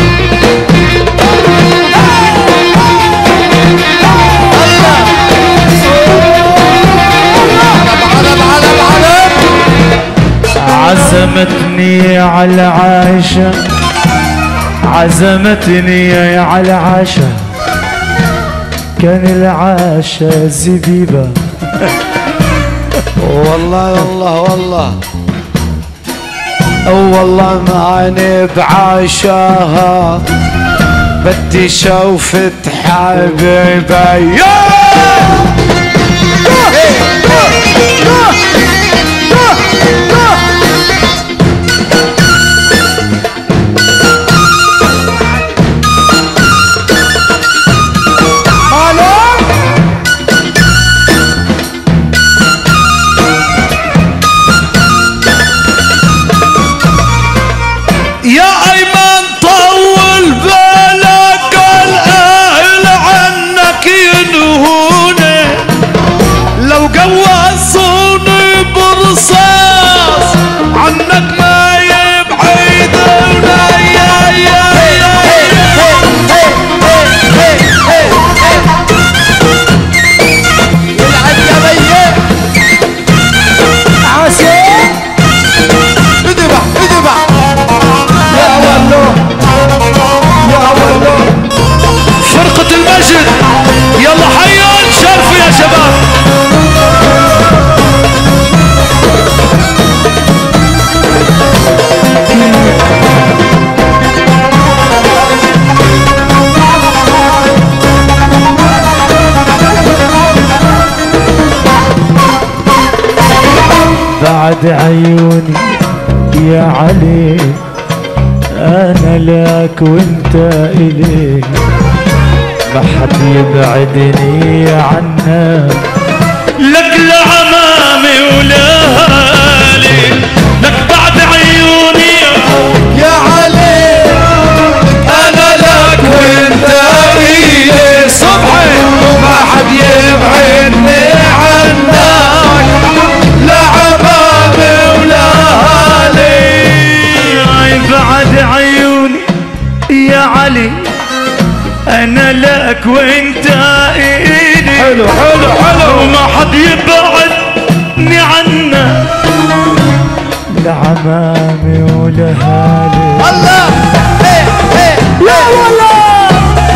عزمتني على عايشة، عزمتني على عشا، كان العشا زبيبة. والله والله والله والله ماني بعشاها، بدي شوفت حبيبي. لو جوا الصوت بعد عيوني يا علي، انا لك وانت الي، ما حد يبعدني عنك. لك لعمامي ولهالي، لك بعد عيوني يا علي، انا لك وانت الي، صبحي ما حد يبعدني عنك، لا عمامي ولا هالي. بعد عيوني يا علي، انا لك وانت الي، حلو حلو حلو، وما حد يبعدني عنك، لا عمامي ولا هالي. الله ايه ايه يا والله.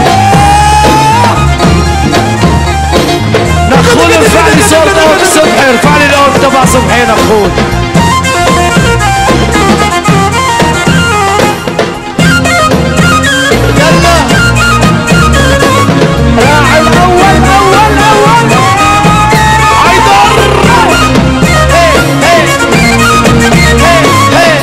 نخول ارفع لي صوت اوت صبحي، ارفع لي الاوت تبع صبحي نخول. راعي الاول اول اول عيدر. هي هي هي هي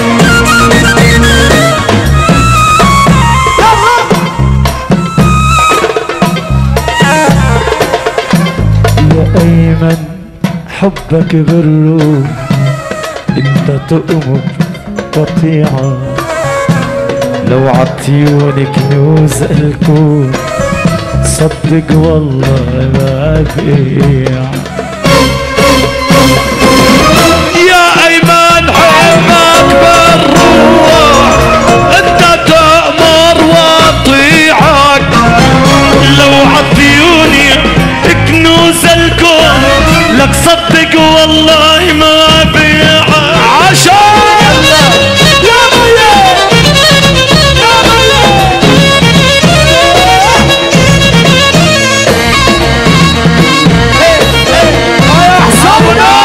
يا ايمن حبك بالروح، انت تؤمر قطيعة، لو عطيوني كنوز الكون صدق والله ما بيع. يا ايمن حبك بالروح، انت تأمر واطيعك، لو عطيوني كنوز الكون لك صدق والله ما بيع. عشان يا بيه يا بيه يا حسابنا.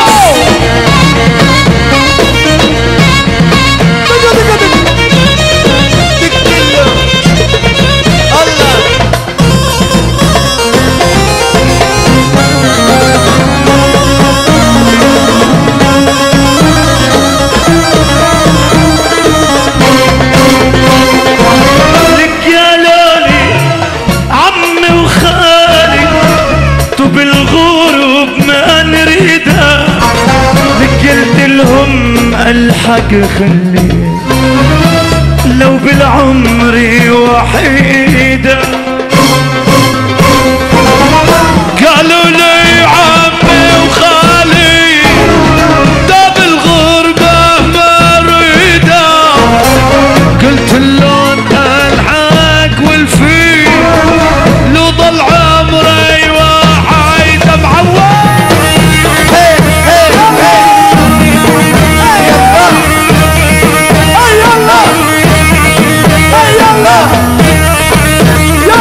لك يا لولي عمي وخالي، بالغروب ما نريدها، لك قلت لهم الحق خلي لو بالعمر وحيدة. قالوا لي عمي وخالي ده بالغربة ما ريده، قلت اللون الحق والفيل لو ضل عمري وحيد معود. هي هي هي يلا يلا يلا يلا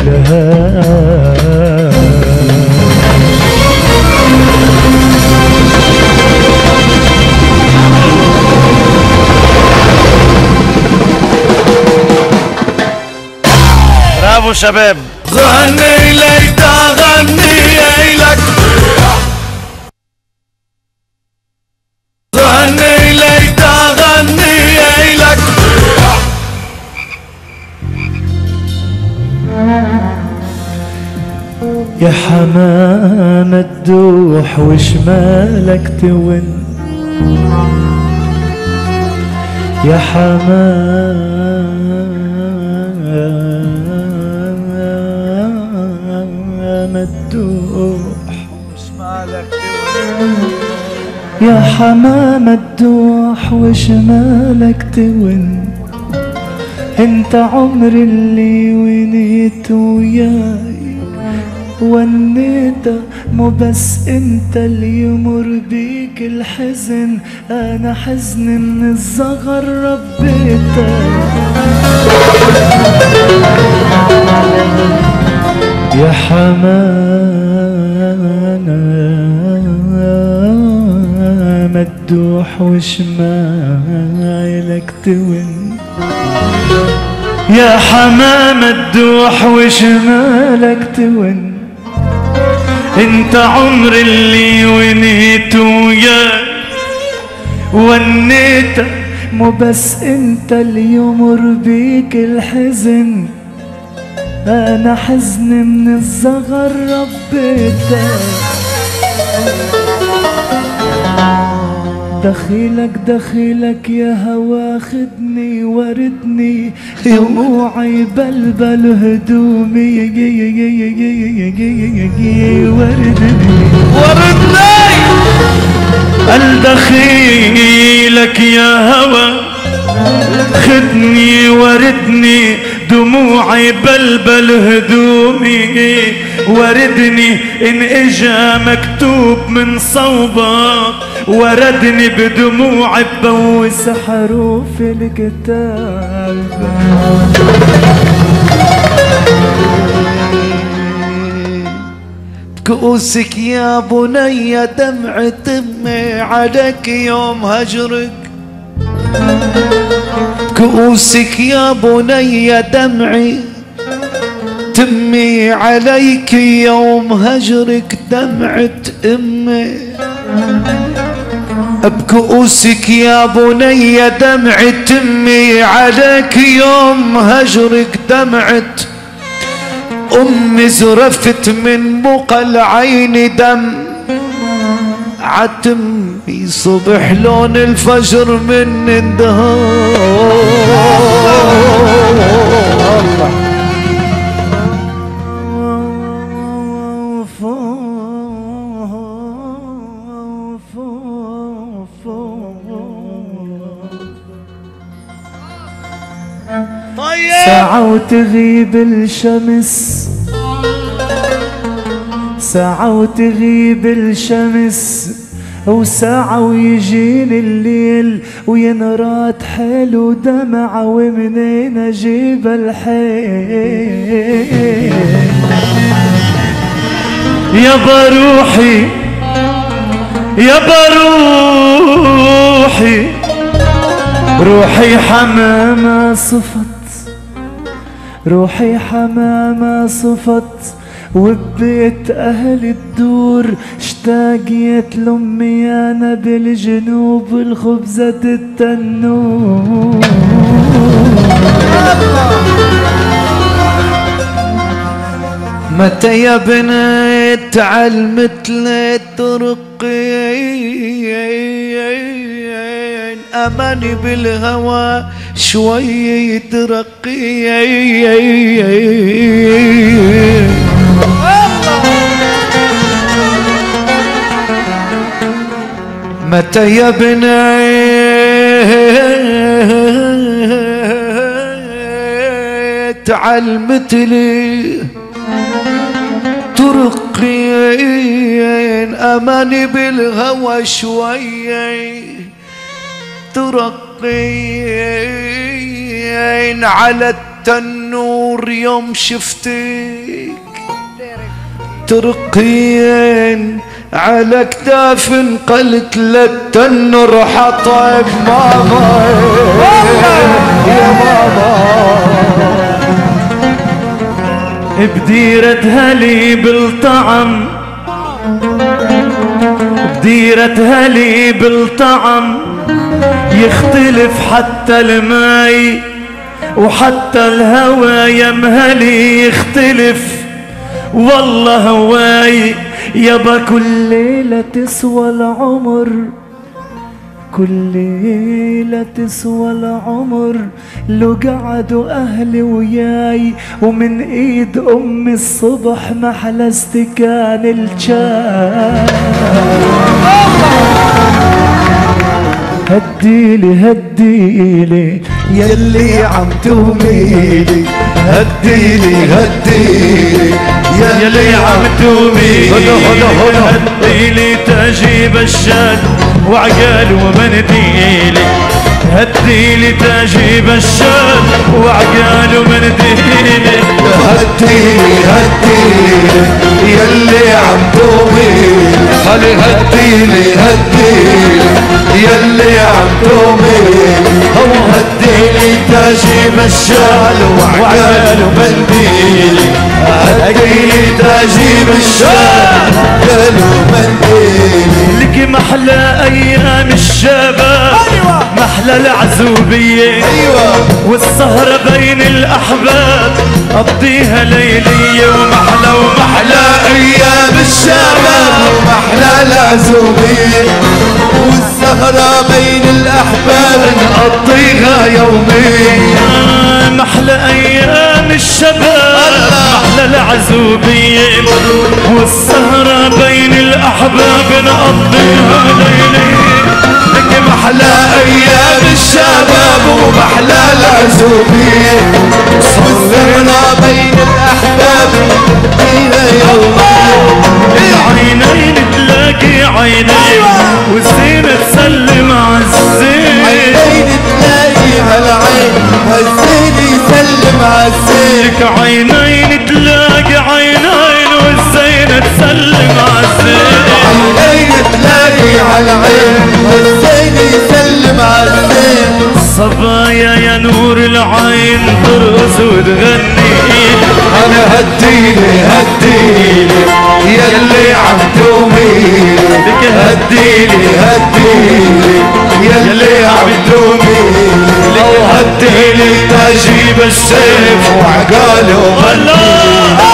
بلهاش. برافو شباب. غني لك غني لك غني لك غني لك يا حمامة تدوح وشمالك تون، يا حمامة تدوح وشمالك تون، يا حمامة تدوح وشمالك تون، انت عمر اللي ونيت وياي ونيته، مو بس انت اللي يمر بيك الحزن، انا حزن من الصغر ربيتك. يا حمامة تدوح وشمالك تون، يا حمامة تدوح وشمالك تون، انت عمر اللي ونيت وياك ونيته، مو بس انت اللي يمر بيك الحزن، انا حزن من الصغر ربيتك. دخيلك دخيلك يا هوا خدني وردني، دموعي بلبل هدومي وردني وردني. الدخيلك يا هوا خدني وردني، دموعي بلبل هدومي وردني، ان اجا مكتوب من صوبك وردني بدموعي ببوس حروف الكتاب. بكؤوسك يا بني دمع تمي عليك يوم هجرك، كؤوسك يا بني دمعي تمي عليك يوم هجرك، دمعة امي بكؤوسك يا بني دمعي تمي عليك يوم هجرك، دمعة امي زرفت من بقى العين دم عتمي صبح لون الفجر من اندهار. ساعة وتغيب الشمس، ساعة وتغيب الشمس، وساعة ويجيني الليل وينرات حيل ودمعة، ومنين اجيب الحيل؟ يا بروحي يا بروحي، روحي حمامة صفت، روحي حمامة صفت، وببيت أهل الدور اشتاقيت لأمي أنا بالجنوب الخبزة التنور. متى يا بنت تعلمت لي ترقين، أماني بالهوى شوي ترقين. متى يا بنت تعلمت لي ترقين، أماني بالهوى شوي ترقين، على التنور يوم شفتك ترقين على كتاف قلت للتنور حطب ماما يا ماما بديرتها لي بالطعم بديرتها لي بالطعم يختلف حتى الماي وحتى الهوى يمهلي يختلف والله هواي يابا كل ليلة تسوى العمر كل ليلة تسوى العمر لو قعدوا أهلي وياي ومن إيد أمي الصبح محلى استكان الشاي هديلي هديلي يلي عم توميلي هديلي هديلي يلي عم توميلي هديلي تجيب الشال وعقال ومنديلي هديلي تجيب الشال وعقال ومنديلي هديلي هديلي يلي عم توميلي خلي هديلي هديلي يلي عم توميلي هديلي تجيب الشال وعقال ومنديلي هديلي تجيب الشال وعقال ومنديلي لك محلى ايام الشباب محلى العزوبية أيوة والسهرة بين الأحباب قضيها ليلية ومحلى ومحلى أيام الشباب ومحلى العزوبية والسهرة بين الأحباب نقضيها يومية محلى أيام الشباب محلى العزوبية والسهرة بين الأحباب نقضيها ليلية لك محلى أيام الشباب ومحلى العزوبية والسهرة بين الأحباب فيها يومية عينين تلاقي عينين والزينة تسلم عالزين عينين تلاقي هالعين والزين يسلم عالزين لك عينين تلاقي عينين والزينة تسلم عالزين عينين تلاقي هالعين والزين يسلم عالزين صبايا يا نور العين ترقص وتغني انا هديلي هديلي يلي عم توميلي هديلي هديلي يلي عم توميلي او هديلي تجيب السيف وعقاله وغني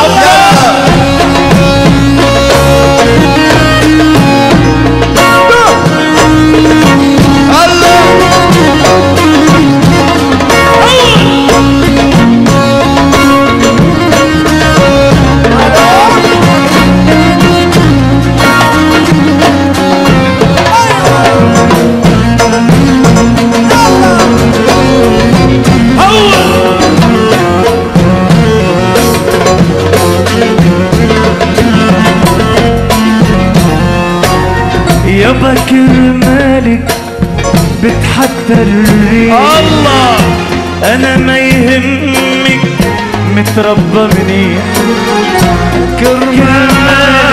يابا كرمالك بتحضر الله انا ما يهمك متربى منيح كرمالك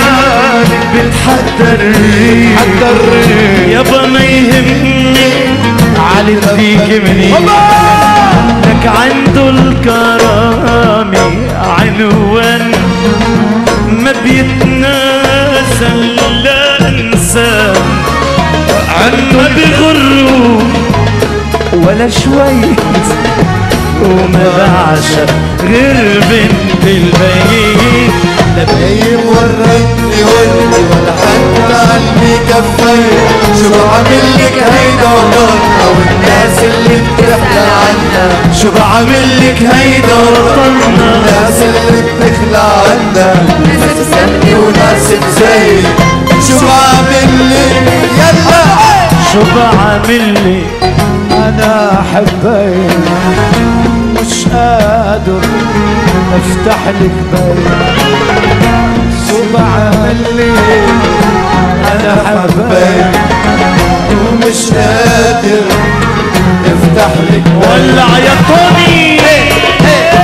بتحضر يابا ما يهمك علي فيك منيح لك عنده الكرامة عنوان ما بيتنازل لا انسان عنه بغرو ولا شوي وما بعشق غير بنت البيت لا بيم ورتني ولدي ولا حتى قلبي كفاية شو بعملك هيدا وطننا والناس اللي بتخلى عنا شو بعملك هيدا وطننا الناس اللي بتخلى عنا ناس تسمني وناس تزيد شو بعملك يلا شو بعملك انا حبيت مش قادر افتح لك بيت شو بعملك انا حبيت ومش قادر افتح لك ولع يا طوني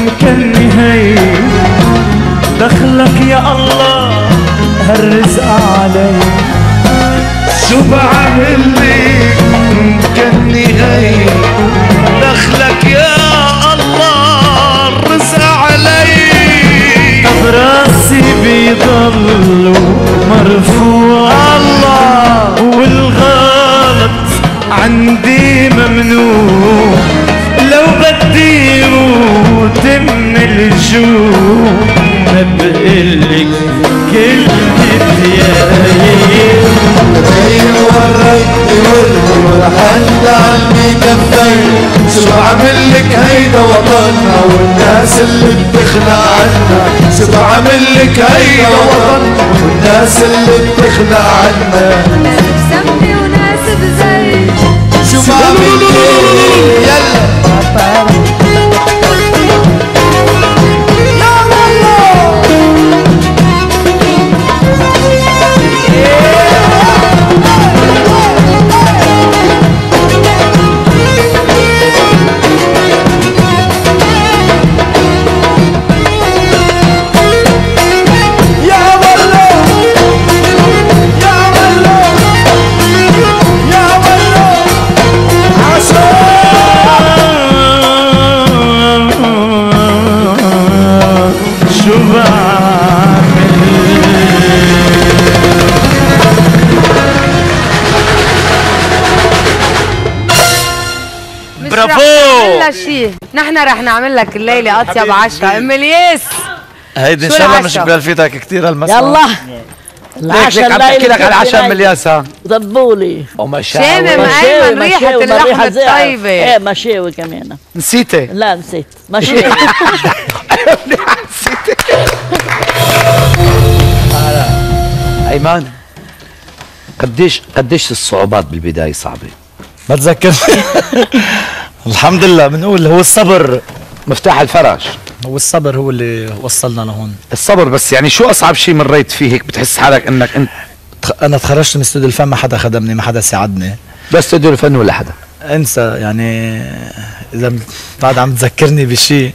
مكني هي دخلك يا الله هالرزق علي. شو بعمل لك مكني هي دخلك يا الله الرزق علي. طب راسي بيضل مرفوع الله والغلط عندي ممنوع. لو بدي موت من الجوع ما بقلك كلمة يا وريت والحد عني كفي. شو بعمل لك هيدا وطننا والناس اللي بتخلق عنا. شو بعمل لك هيدا وطننا والناس اللي بتخلق عنا. ناس بسمي وناس بزي. شو بعمل لك يلا شيء. نحن رح نعمل لك الليله اطيب عشاء ام الياس. هيدي ان شاء الله مش بلفتك كثير هالمساء. يلا العشاء الليله عم بحكي لك على العشاء ام الياس. ها ضبولي شامم ايمن ريحه اللحمه الطيبه. ايه مشاوي كمان. نسيتي؟ لا نسيت مشاوي. نسيتي ايمن قديش قديش الصعوبات بالبدايه صعبه؟ ما تذكر. الحمد لله بنقول هو الصبر مفتاح الفرج. هو الصبر هو اللي وصلنا لهون. الصبر بس يعني شو اصعب شيء مريت فيه هيك بتحس حالك انك انت؟ انا تخرجت من استوديو الفن ما حدا خدمني ما حدا ساعدني. بس استوديو الفن ولا حدا؟ انسى يعني اذا بعد عم تذكرني بشيء.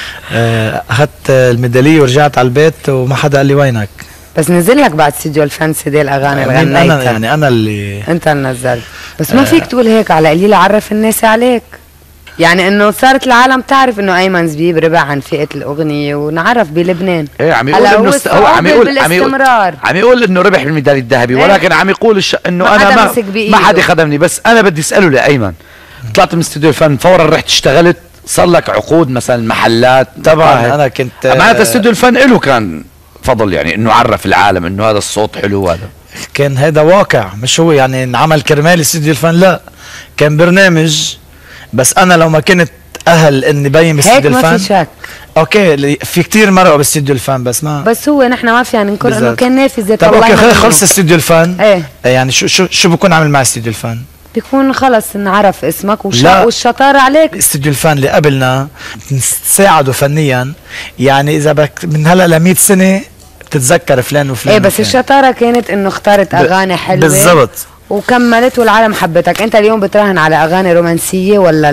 اخذت الميداليه ورجعت على البيت وما حدا قال لي وينك. بس نزل لك بعد استوديو الفن سي دي الاغاني اللي غنيتها. انا يعني انا اللي انت اللي نزلت. بس ما فيك تقول هيك على قليل عرف الناس عليك. يعني انه صارت العالم تعرف انه ايمن زبيب ربح عن فئه الاغنيه ونعرف بلبنان. ايه عم يقول انه است... هو عم يقول عم يقول عم يقول انه ربح بالميداليه الذهبي. ايه؟ ولكن عم يقول الش... انه ما انا ما ما حدا خدمني. بس انا بدي اساله لايمن، طلعت من استوديو الفن فورا رحت اشتغلت صار لك عقود مثلا محلات طبعا. انا كنت معناتها استوديو الفن له كان فضل يعني انه عرف العالم انه هذا الصوت حلو. هذا كان هذا واقع مش هو يعني انعمل كرمال استوديو الفن، لا كان برنامج. بس انا لو ما كنت اهل اني بين باستوديو الفن هيك ما في شك. اوكي في كثير مرقوا باستوديو الفن بس ما بس هو نحن ما في يعني ننكر انه كان نافذه. طب اوكي خلص استوديو الفن. ايه يعني شو شو شو بكون عامل مع استوديو الفن؟ بيكون خلص نعرف اسمك والشطاره عليك. استوديو الفن اللي قبلنا نساعده فنيا يعني اذا بدك من هلا ل مية سنه بتتذكر فلان وفلان. ايه بس وفلان. الشطاره كانت انه اختارت اغاني حلوه بالضبط وكملت والعالم حبتك. انت اليوم بتراهن على اغاني رومانسيه ولا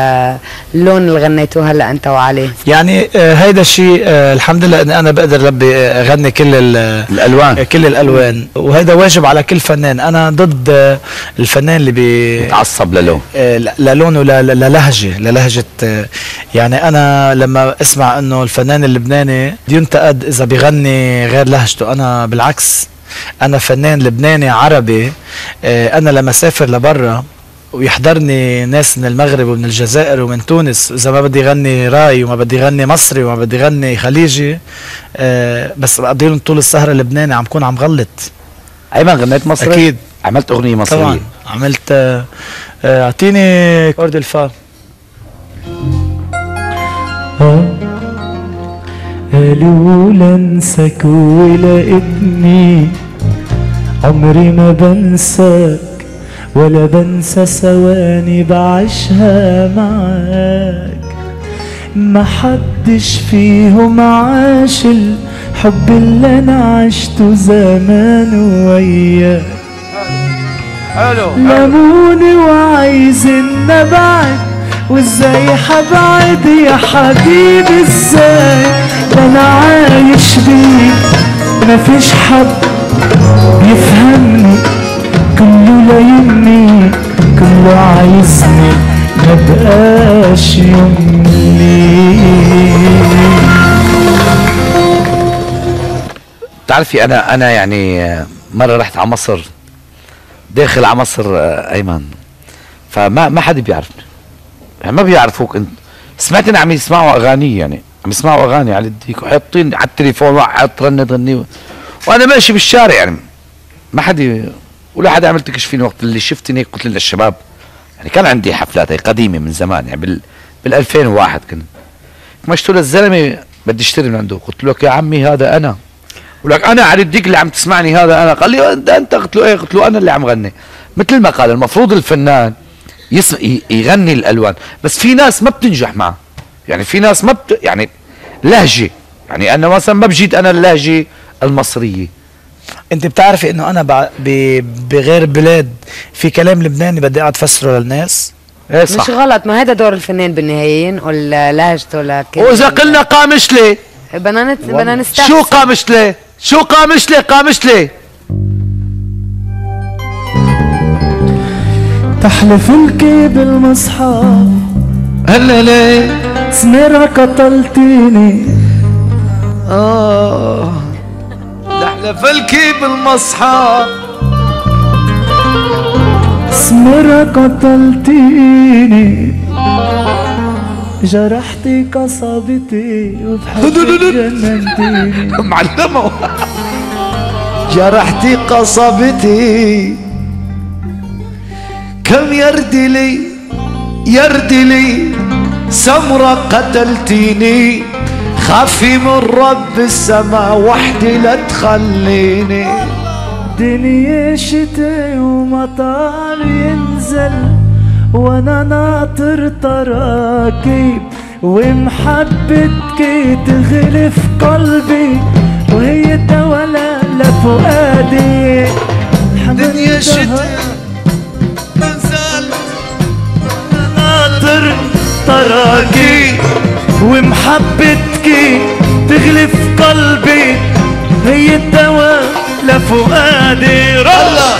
اللون اللي غنيتوه هلا انت وعليه؟ يعني آه هيدا الشيء آه الحمد لله اني انا بقدر ربي اغني كل الالوان. آه كل الالوان وهيدا واجب على كل فنان. انا ضد آه الفنان اللي بيتعصب للون آه للون ولا للهجه للهجه. آه يعني انا لما اسمع انه الفنان اللبناني ينتقد اذا بيغني غير لهجته، انا بالعكس انا فنان لبناني عربي. آه انا لما اسافر لبرا ويحضرني ناس من المغرب ومن الجزائر ومن تونس، اذا ما بدي غني راي وما بدي غني مصري وما بدي غني خليجي آه بس بقضي لهم طول السهره لبناني عم كون عم غلط. ايمن غنيت مصري؟ اكيد عملت اغنيه مصريه طبعا. عملت اعطيني آه كورد الفا. قالوا لنسك ولقيتني عمري ما بنساك ولا بنسى ثواني بعيشها معاك. ما حدش فيهم عاش الحب اللي انا عشته زمان وياك. حلو لموني وعايزين نبعد وازاي حبعد يا حبيبي ازاي؟ ده انا عايش بيك مفيش حد يفهمني، كله لايمني كله عايزني مبقاش يملي. بتعرفي انا انا يعني مره رحت على مصر، داخل على مصر ايمن، فما ما حد بيعرفني، يعني ما بيعرفوك انت. سمعت ان عم يسمعوا اغاني، يعني عم يسمعوا اغاني على الديك وحاطين على التليفون واحد ترن تغني، وانا ماشي بالشارع يعني ما حد ولا حدا عمل تكشفيني. وقت اللي شفتني هيك قلت للشباب، يعني كان عندي حفلات هي قديمه من زمان، يعني بال بال ألفين وواحد كنت مشيت للزلمه بدي اشتري من عنده، قلت له يا عمي هذا انا، ولك انا على الديك اللي عم تسمعني هذا انا. قال لي انت انت قلت له ايه؟ قلت له انا اللي عم غني. مثل ما قال المفروض الفنان يسم يغني الالوان، بس في ناس ما بتنجح معه، يعني في ناس ما بت يعني لهجه، يعني انا مثلا ما بجيد انا اللهجه المصريه. انت بتعرفي انه انا بع... ب... بغير بلاد في كلام لبناني بدي اقعد افسره للناس. ايه صح، مش غلط، ما هذا دور الفنان بالنهايه ينقل لهجته. لكن واذا قلنا قامشلي بدنا نت... بدنا نستفسر شو قامشلي؟ شو قامشلي؟ قامشلي تحلف الكي بالمصحف هلا ليه؟ سميرة قتلتيني. اه تحلف الكي بالمصحف سميرة قتلتيني، جرحتي قصبتي وبحبك جننتيني. معلمه جرحتي قصبتي، كم يردي لي يردي لي سمرة قتلتيني، خافي من رب السما وحدي لا تخليني. دنيا شتاء ومطر ينزل وانا ناطر تراكي، ومحبتك تغلف قلبي وهي تولى لفؤادي. دنيا شتاء نزل ناطر تراكي، ومحبتك تغلف قلبي هي الدواء لفؤادي. الله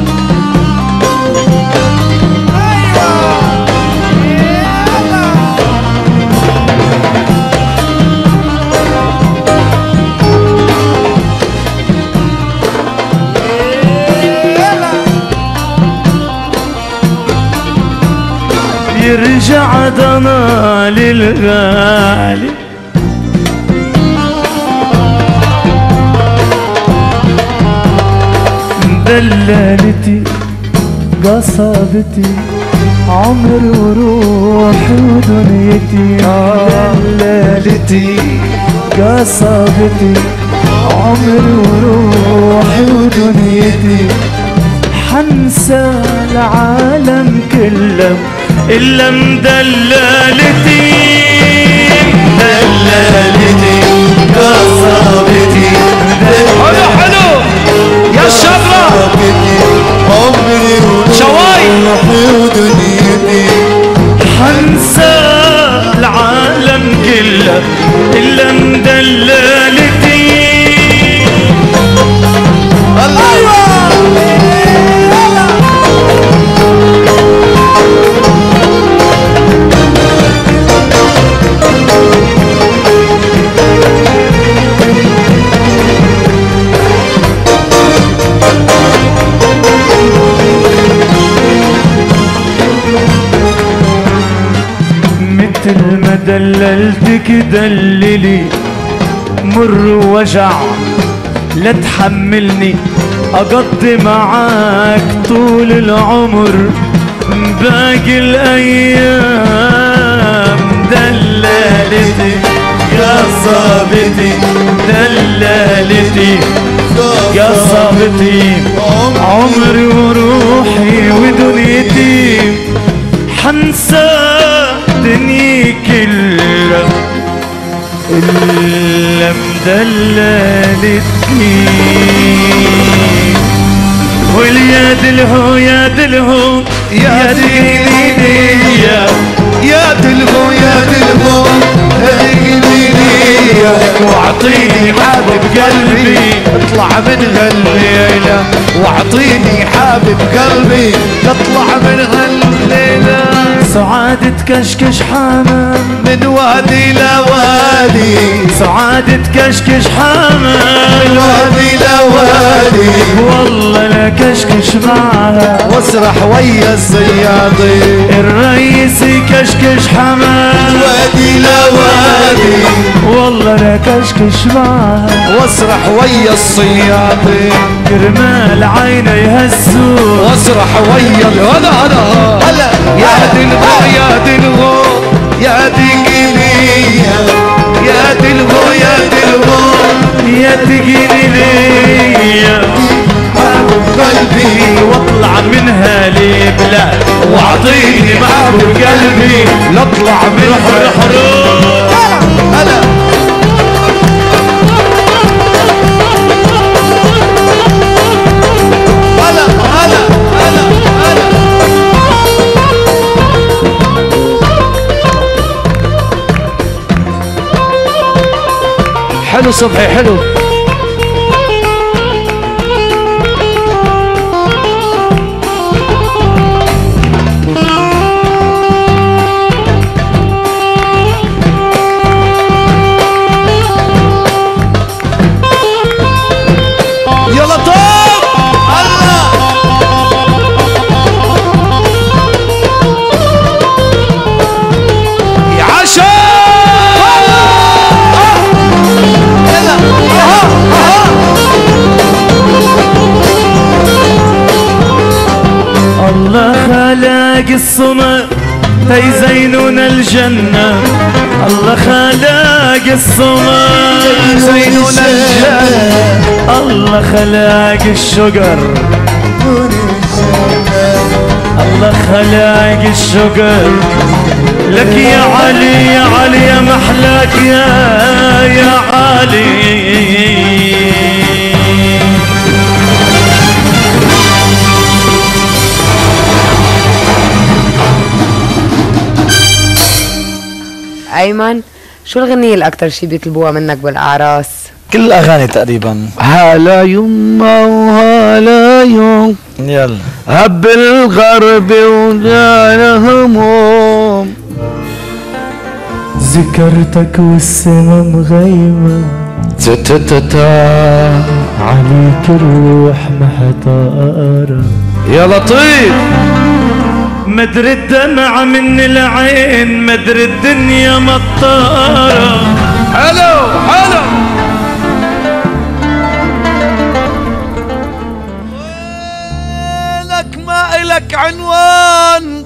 يرجع ضنا للغالي، دلالتي قصبتي عمري وروحي ودنيتي. دلالتي قصبتي عمري وروحي ودنيتي، حنسى العالم كله إلا مدلالتي. دلالتي قصبتي حلو حلو يا الشبرة عمري شواي ودنيتي، حنسى العالم كله إلا مدلالتي. الله مثل ما دللتك دللي مر وجع لا تحملني، أقضي معاك طول العمر باقي الأيام. دلالتي قصبتي دلالتي قصبتي عمري وروحي ودنيتي، حنسى دنيا كلها إلا مدللتني. واليد الهو يا دلهو يا ديني يا يا دلغو يا دلغو اهديني واعطيني حابب قلبي اطلع من هالليلة واعطيني حابب قلبي اطلع من هالليلة سعادة كشكش حمام من وادي لوادي سعادة كشكش حمام من وادي لوادي والله لا كشكش معها واسرح ويا الصيادي الرئيس كشكش حمام وادي لوادي والله لا كشكش معها واسرح ويا الصيادي كرمال عيني يهزوا واسرح ويا هلا هلا هلا يا دلغو يا دلغو يا دقيقي يا دلغو يا دلغو يا تجيني ليا حابب قلبي واطلع منها لبلاد واعطيني محبوب قلبي لاطلع من حرحرو هلا هلا هلا هلا هلا حلو صبحي حلو. يا لطيف الله يا عشا يلا اها اها الله خلق السماء تيزينون الجنة الله خلق السماء زينون الجنة الله خلق الشجر الله خلق الشجر لك يا علي يا علي يا محلاك يا يا علي أيمن، شو الغنية اللي أكتر شي بيطلبوها منك بالأعراس؟ كل الاغاني تقريبا. هلا يما وهلا يوم يلا هب الغرب وجانا هموم ذكرتك والسما مغيمة تتتتا عليك الروح محتارة يا لطيف مدري الدمع من العين مدري الدنيا مطارة حلو حلو لك ما إلك عنوان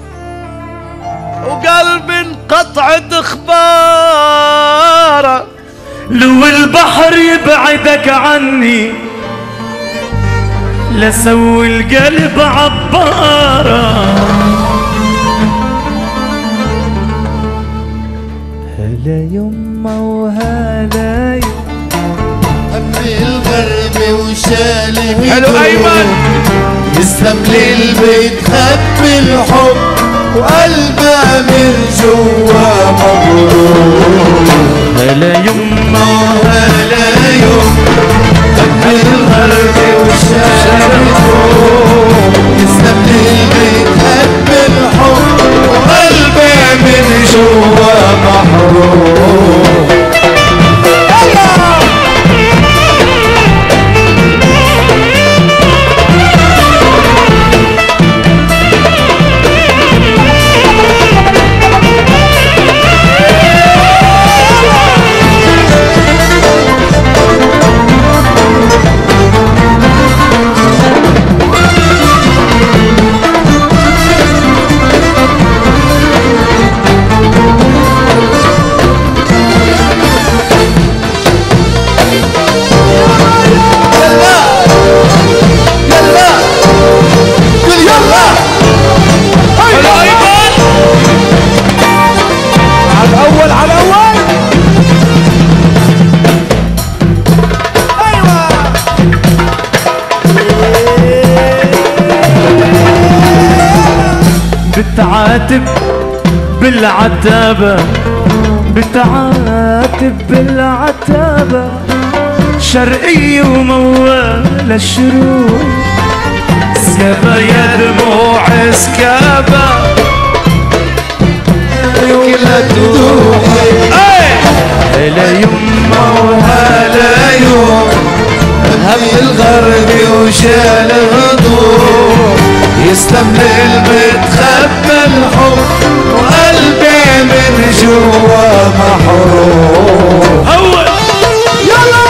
وقلب انقطعت اخباره لو البحر يبعدك عني لسوي القلب عبارة هلا يما وهلا يما هم الغرب وشالي حلو أيمن يسلم للبيت خب الحب وقلبه من جوا مبروك هلا يما وهلا يوم خب الغرب وشالي يسلم للبيت خب الحب وقلبه من جوا محروق بالعتابة بتعاتب بالعتابة شرقية وموال الشروق سكابة يا دموع سكابة كلها تدوق هلا يما وهلا يوم هم الغرب وشال الهدوء يسلم للمتخبى الحب وقلبي من جوا محروق أول يلا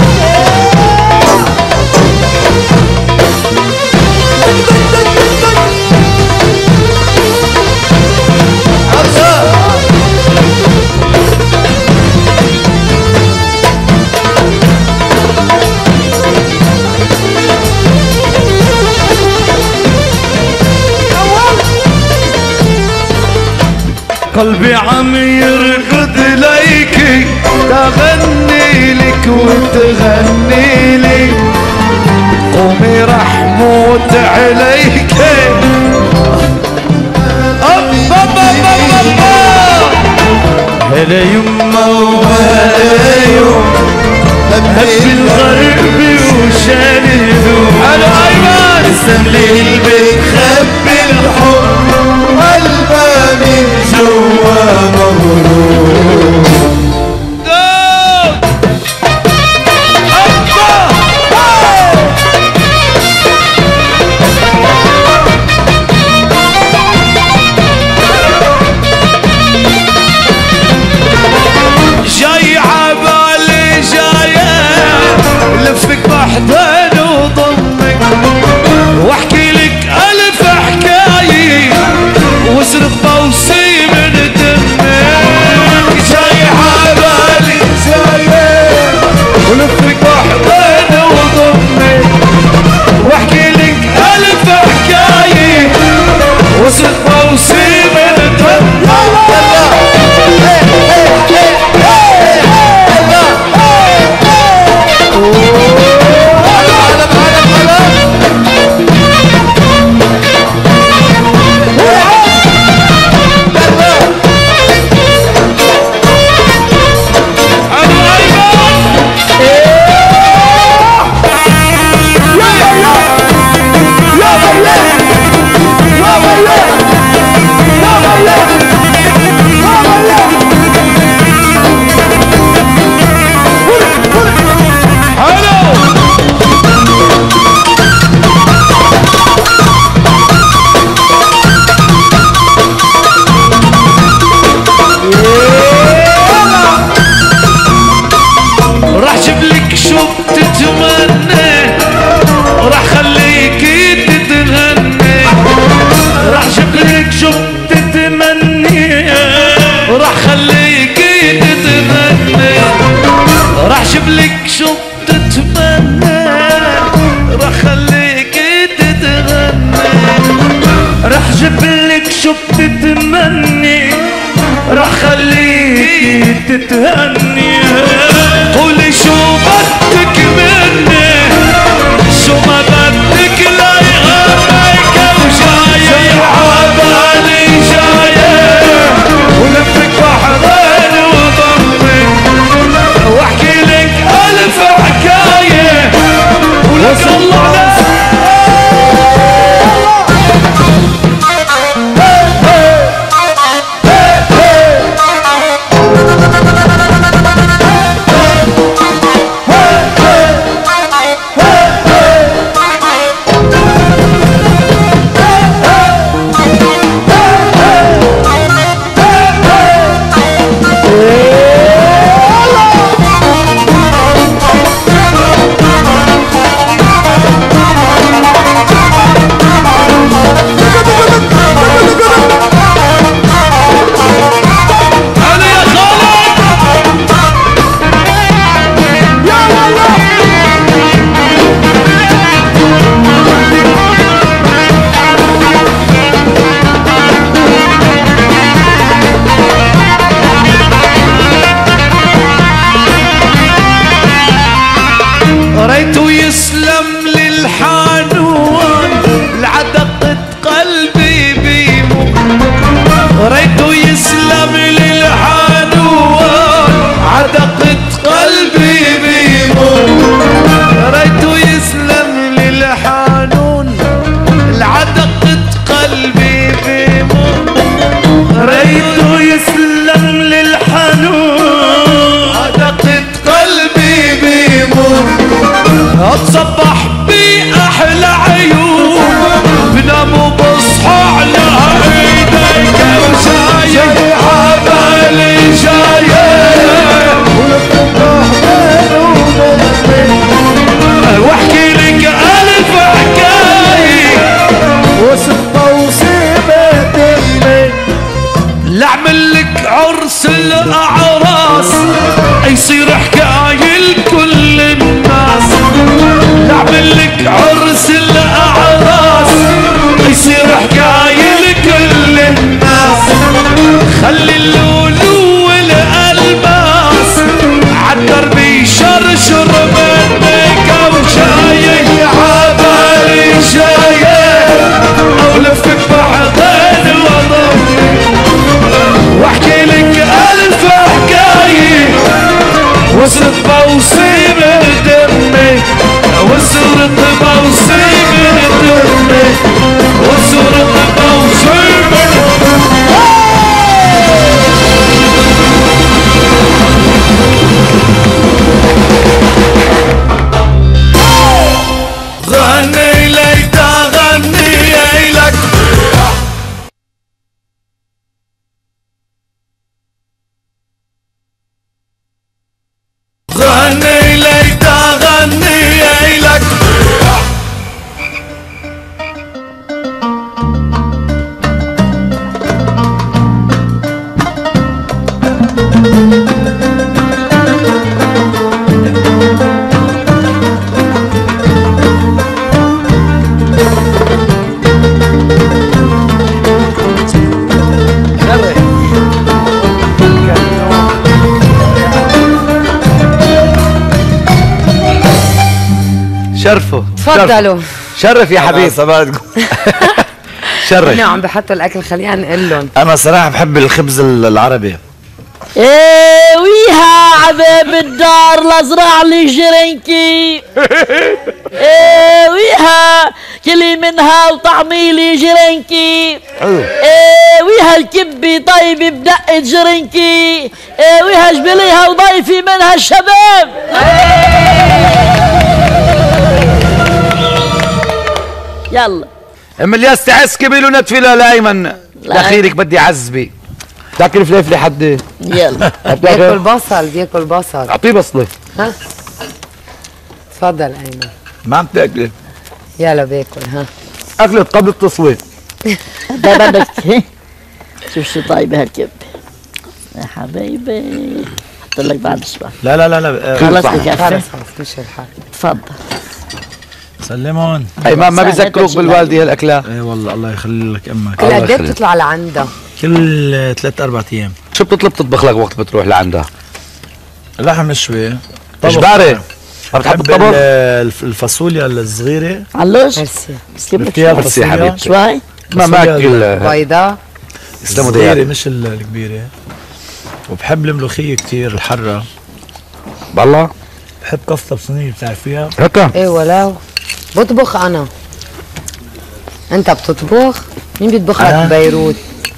قلبي عم يركض ليكي تغني لك وتغني لي قومي رح موت عليك هلا يما وهلا يوم هب الغرب وشال الهدوء حلو ايمن السمليل بتخبي الحب قلبه من جوا مغروق جاي عبالي جاية لفك بحضن وضمك واحكي لك ألف حكاية واصرخ بوصي من دمك جاي عبالي جاية ولفك بحضن وضمك واحكي لك ألف حكاية واصرخ بوصي من دمك تتهني قولي شو بدك مني شو ما بدك لا يغرك وجاية عبالي جاية ولفك بحضن وضمك واحكي لك ألف حكاية ولك الله وصلت بوصي من دمي وصلت بوصي من دمي وصلت بوصي من غني ليت اغني لك غني ليت اغني لك شرفوا تفضلوا. شرف يا حبيب. شرف. هنا عم بحطوا الاكل خلينا نقول لهم. انا صراحه بحب الخبز العربي. ايه ويها عباب الدار لازرع لي جرنكي. ايه ويها كلي منها وطعمي لي جرنكي. ايه ويها الكبي طيبي بدقة جرنكي. ايه ويها جبليها وضيفي منها الشباب. يلا ام الياس تعس كبيل ونتفلة لايمن. لاخيرك بدي عزبي. تاكل فليفله حد. يلا بياكل بصل بياكل بصل. اعطيه بصله. ها تفضل ايمن. ما عم تاكلي. يلا باكل. ها اكلت قبل التصوير. ده بدك شوف شو طيبه هالكبه يا حبايبي. حط لك بعد شوي. لا لا لا لا خلص خلص بكفي. خلص مش الحال. تفضل. سلمون. اي ما ما بيذكروك بالوالده هالاكلات. ايه والله الله يخلي لك امك. كل قد ايه بتطلع لعندها؟ كل ثلاث اربع ايام. شو بتطلب تطبخ لك وقت بتروح لعندها؟ لحم مشوي. اجباري. ما بتحب الطبخ؟ الفاصوليا الصغيره. علوش ميرسي. سكبت ميرسي يا حبيبتي. شوي. ما ماكل بيضاء. اسلموا الصغيره ديالي. مش الكبيره. وبحب الملوخيه كثير الحره. بالله بحب قصه بصينيه بتعرفيها؟ هكا. ايه ولو بطبخ انا. انت بتطبخ؟ مين بيطبخ لك أنا. ببيروت؟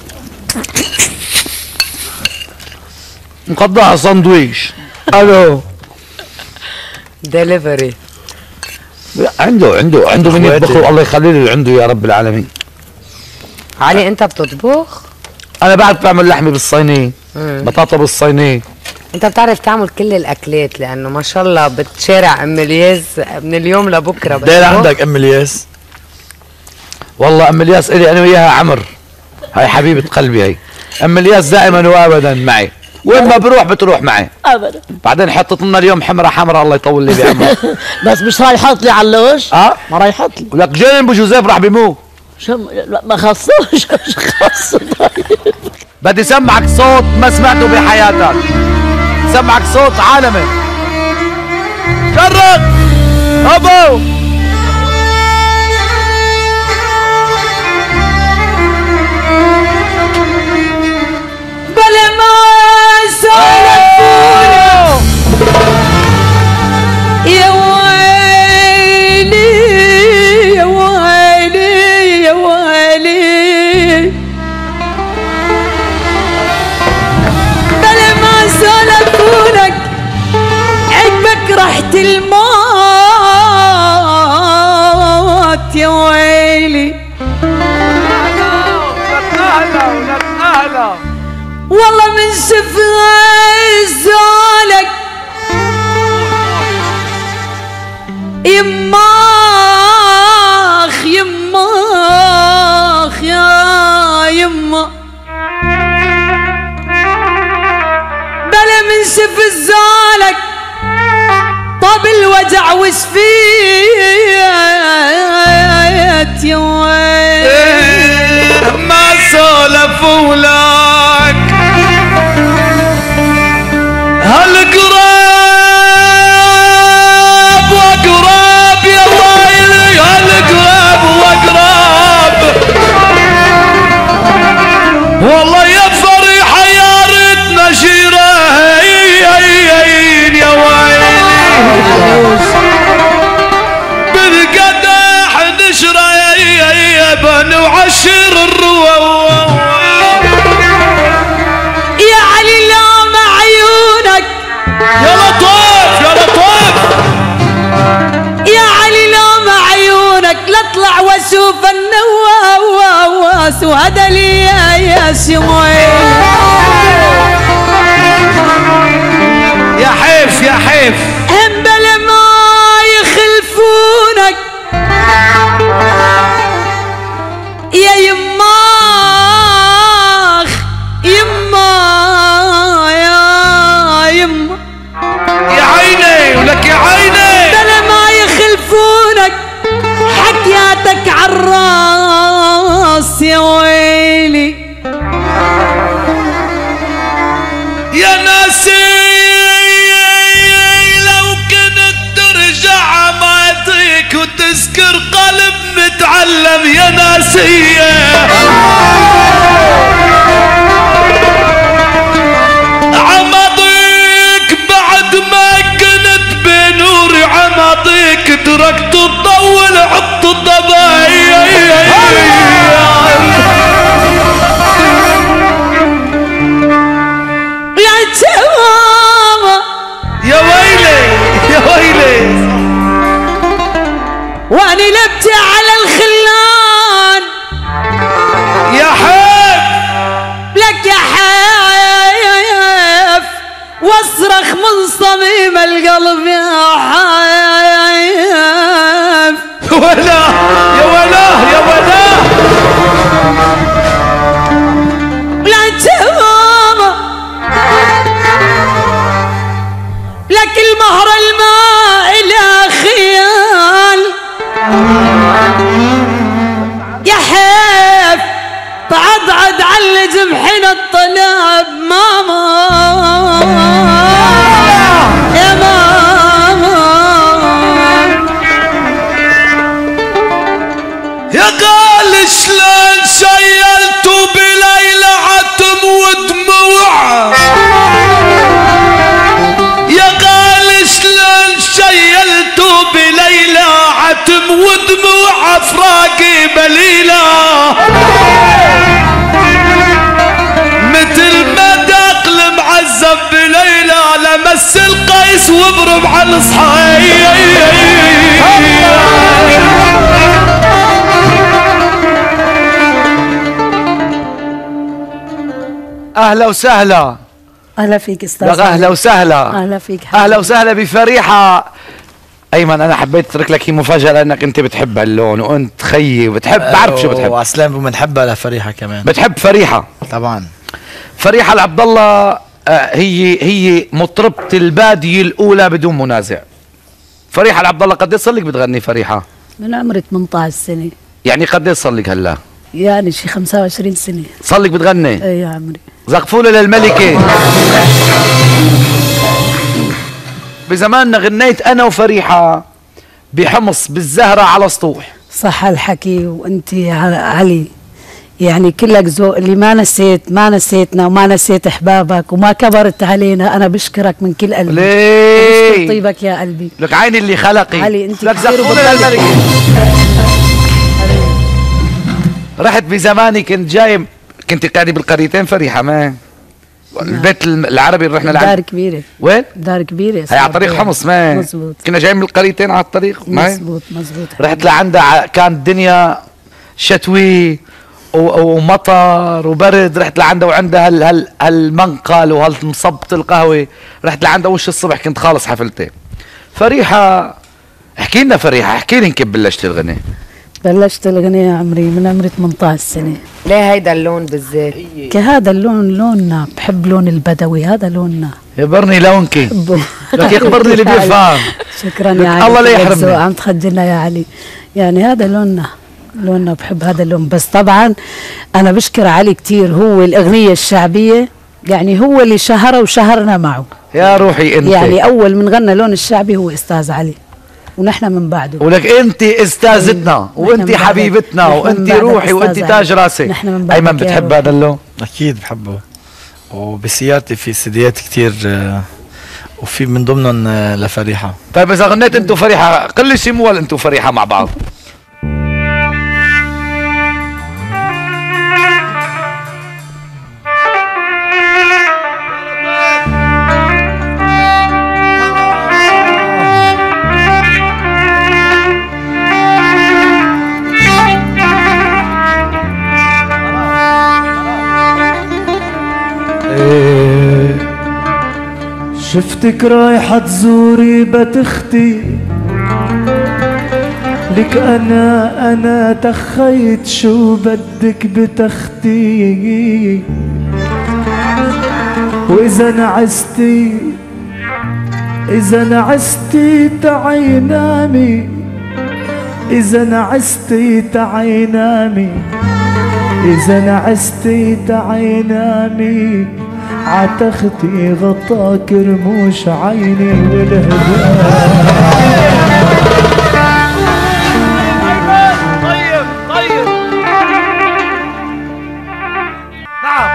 مقضاها ساندويش. الو. ديليفري. عنده عنده عنده من أخواتي. يطبخ الله يخلي لي عنده يا رب العالمين. علي انت بتطبخ؟ انا بعرف بعمل لحمه بالصينيه. مم. بطاطا بالصينيه. انت بتعرف تعمل كل الاكلات لانه ما شاء الله بتشارع ام الياس من اليوم لبكره. داير عندك ام الياس. والله ام الياس الي انا وياها عمر. هاي حبيبه قلبي هي. ام الياس دائما وابدا معي. وين ما بروح بتروح معي. ابدا. بعدين حطت لنا اليوم حمرة حمرة الله يطول لي بعمرك. بس مش راح يحط لي علوش. اه ما راح يحط لي. ولك جاي ابو جوزيف راح بيموت. شو لا، ما خصوش. مش خصه. طيب بدي سمعك صوت ما سمعته بحياتك. سمعك صوت عالمي. شرق ابو بلا ما سالفونا يا ويلي يا ويلي يا ويلي بلا ما سالفونك عقبك رحت الموت يا ويلي والله من شفاي زالك يماخ يماخ يا يما بلا من شف زالك طب الوجع وشفيت يا ويلي ما سولفوا لك هالقراب واقراب يا ويلي هالقراب واقراب والله يا فريحة يا ريت نشيره يا عاشر الروى يا علي لام عيونك يا لطيف يا لطيف يا علي لام عيونك لاطلع واشوف النواس وهذا لي يا شمويل يا حيف يا حيف هم بلا ما يخلفونك يا يماخ يما يا يما يا عيني ولك يا عيني بلا ما يخلفونك حكياتك عالراس يا ويلي يا ناسي لو كنت ترجع ماضيك وتذكر قلب متعلم يا ناسية عماضيك بعد ما كنت بنور عماضيك تركت تطول عط الضبايا يا ويلي يا ويلي واني لبتي على الخلان يا حيف لك يا حيف واصرخ من صميم القلب يا حيف ولا يا ولا يا ولا لا تماما لك المهر الماء لا خيال يا حيف بعضعد على جمحين الطلاب ماما يا ماما يا قال شلون شيلتوا بليلة عتم ودموع يا قال شلون شيلتوا بليلة عتم ودموع افراقي بليلة مثل ما داق المعذب بليلة لمس القيس وبرم على الصحيح اهلا وسهلا اهلا فيك استاذ لك اهلا وسهلا اهلا فيك حبيبي. اهلا وسهلا بفريحه. ايمن انا حبيت اترك لك هي مفاجاه لانك انت بتحب هاللون وانت خيي وبتحب بعرف شو بتحب وعسلان بنحبها لفريحه كمان بتحب فريحه طبعا. فريحه العبد الله آه هي هي مطربه الباديه الاولى بدون منازع. فريحه العبد الله قد ايش صار لك بتغني فريحه؟ من عمري ثمانية عشر سنه يعني قد ايش صار لك هلا؟ يعني شي خمسة وعشرين سنه صار لك بتغني؟ ايه يا عمري. زقفوله للملكه. بزماننا غنيت انا وفريحه بحمص بالزهره على سطوح. صح الحكي وانت علي يعني كلك ذوق اللي ما نسيت ما نسيتنا وما نسيت احبابك وما كبرت علينا. انا بشكرك من كل قلبي. ليه؟ بشكر طيبك يا قلبي. لك عيني اللي خلقي. علي انت لك زقفوله للملكه. رحت بزماني كنت جاي كنت قاعده بالقريتين فريحه ما البيت العربي اللي رحنا لعند دار كبيره. وين؟ دار كبيره هي على طريق حمص ما مزبوط. كنا جايين من القريتين على الطريق ما مزبوط مزبوط. رحت لعندها كان الدنيا شتوي ومطر وبرد. رحت لعندها وعندها هال هال هالمنقل وهالمصبة القهوه. رحت لعندها وش الصبح كنت خالص حفلتين. فريحه احكي لنا فريحه احكي لي كيف بلشت الغنى. بلشت الغنى يا عمري من عمري ثمانية عشر سنه. ليه هيدا اللون بالذات؟ كهذا اللون لوننا بحب لون البدوي هذا لوننا. يخبرني لونك بحبه. لك يخبرني اللي بيفهم. شكرا يا علي. الله لا يحرمني. عم تخجلنا يا علي. يعني هذا لوننا لوننا بحب هذا اللون. بس طبعا انا بشكر علي كثير. هو الاغنيه الشعبيه يعني هو اللي شهره وشهرنا معه يا روحي انت. يعني اول من غنى لون الشعبي هو استاذ علي ونحن من بعده. ولك انت استاذتنا وانت حبيبتنا وانت روحي وانت تاج راسي. ايمن بتحب هذا اللون؟ اكيد بحبه. وبسيارتي في سيديات كثير وفي من ضمنهم لفريحه. طيب اذا غنيت انتو فريحه قل لي شي مول انتو فريحه مع بعض. شفتك رايحة تزوري بيت اختي، لك انا انا تخيت شو بدك بتختي، واذا نعستي اذا نعستي تعي نامي، اذا نعستي تعي نامي، اذا نعستي تعي نامي، عتختي غطاك رموش عيني والهداء. طيب طيب نعم.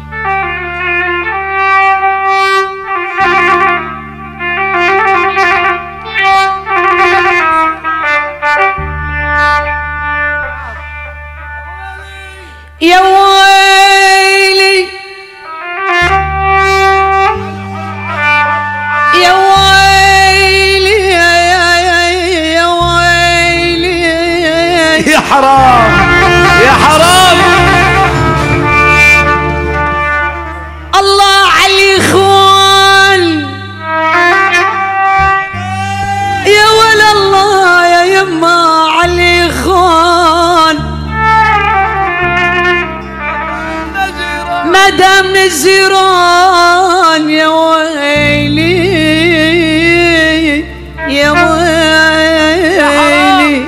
يا ويلي يا ويلي يا ويلي يا حرام يا حرام. الله على الاخوان يا ولا الله يا يما على الاخوان، مدام الجيران يا ويلي يا ويلي.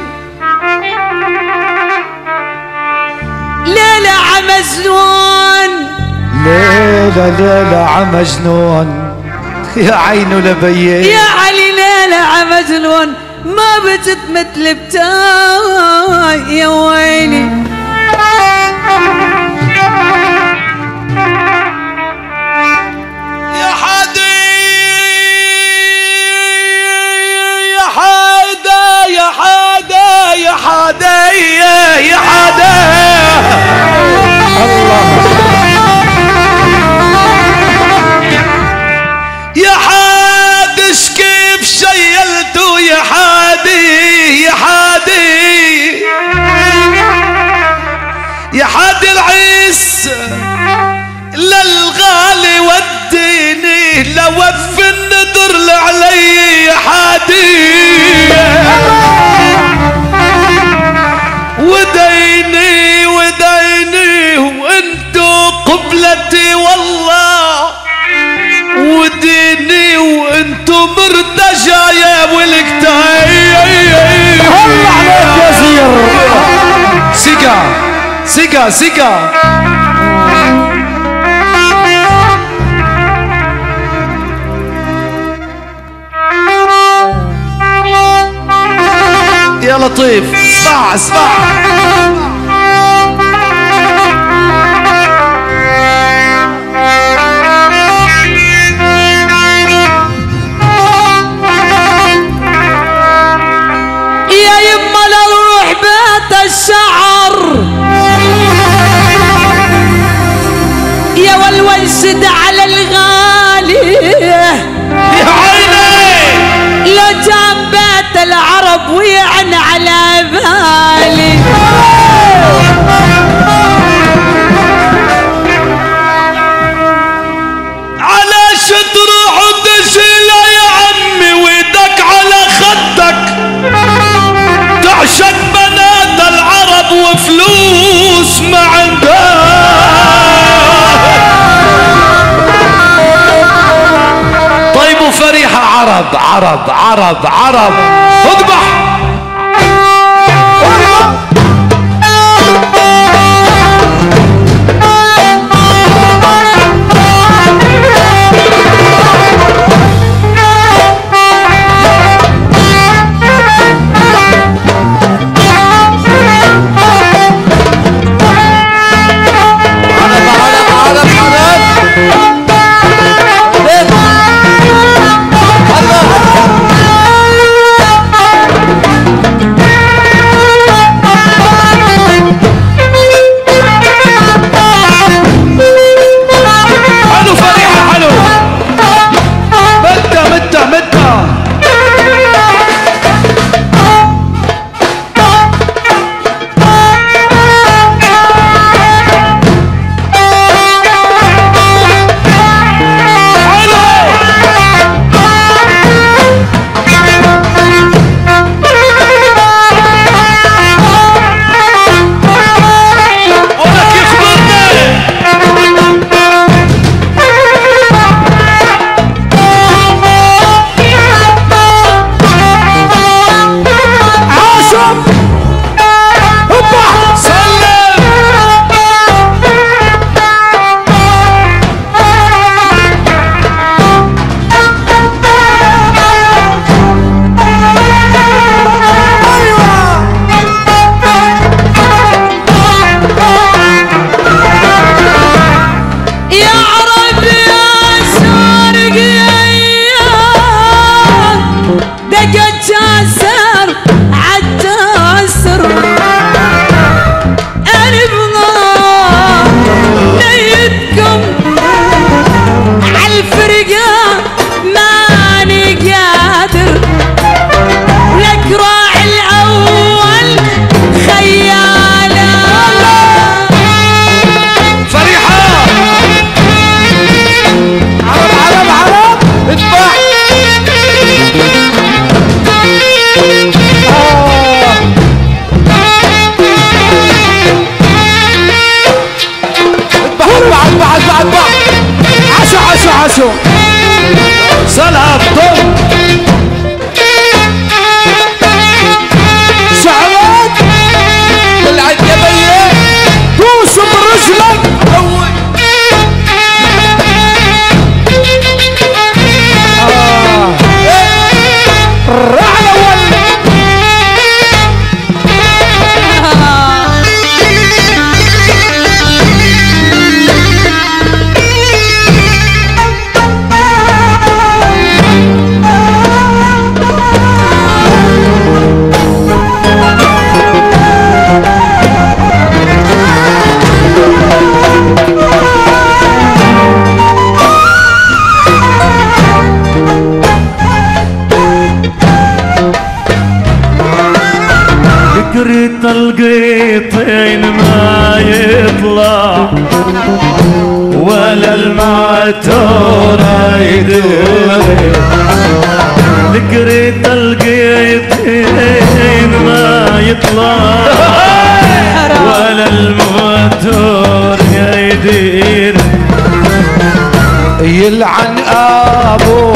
ليلة عمجنون ليلة ليلة عمجنون يا عينه لبيه يا علي، ليلة عمجنون ما بجت مثل بتاي يا ويلي. يا حدا يا حدا الله يا حادش كيف شيلتو يا حادي يا حادي يا حادي العيس للغالي وديني لوف الندر لعلي يا حادي وديني وديني وانتو قبلتي والله، وديني وانتو مرتجع يا ولكتاي. الله عليك يا زير. سيكا سيكا سيكا يا لطيف اسمع اسمع. يا يما لو روح بيت الشعر يا والونشد على الغالي يا عيني لو جام بيت العرب ويعن على بالي. علاش تروح وتجيله يا عمي ويدك على خدك، تعشق بنات العرب وفلوس ما عندها. طيب وفريحة عرب عرب عرب عرب اذبح. القيطين ما يطلع ولا المعتور يدري لقريت القيطين ما يطلع ولا المعتور يدير يلعن ابو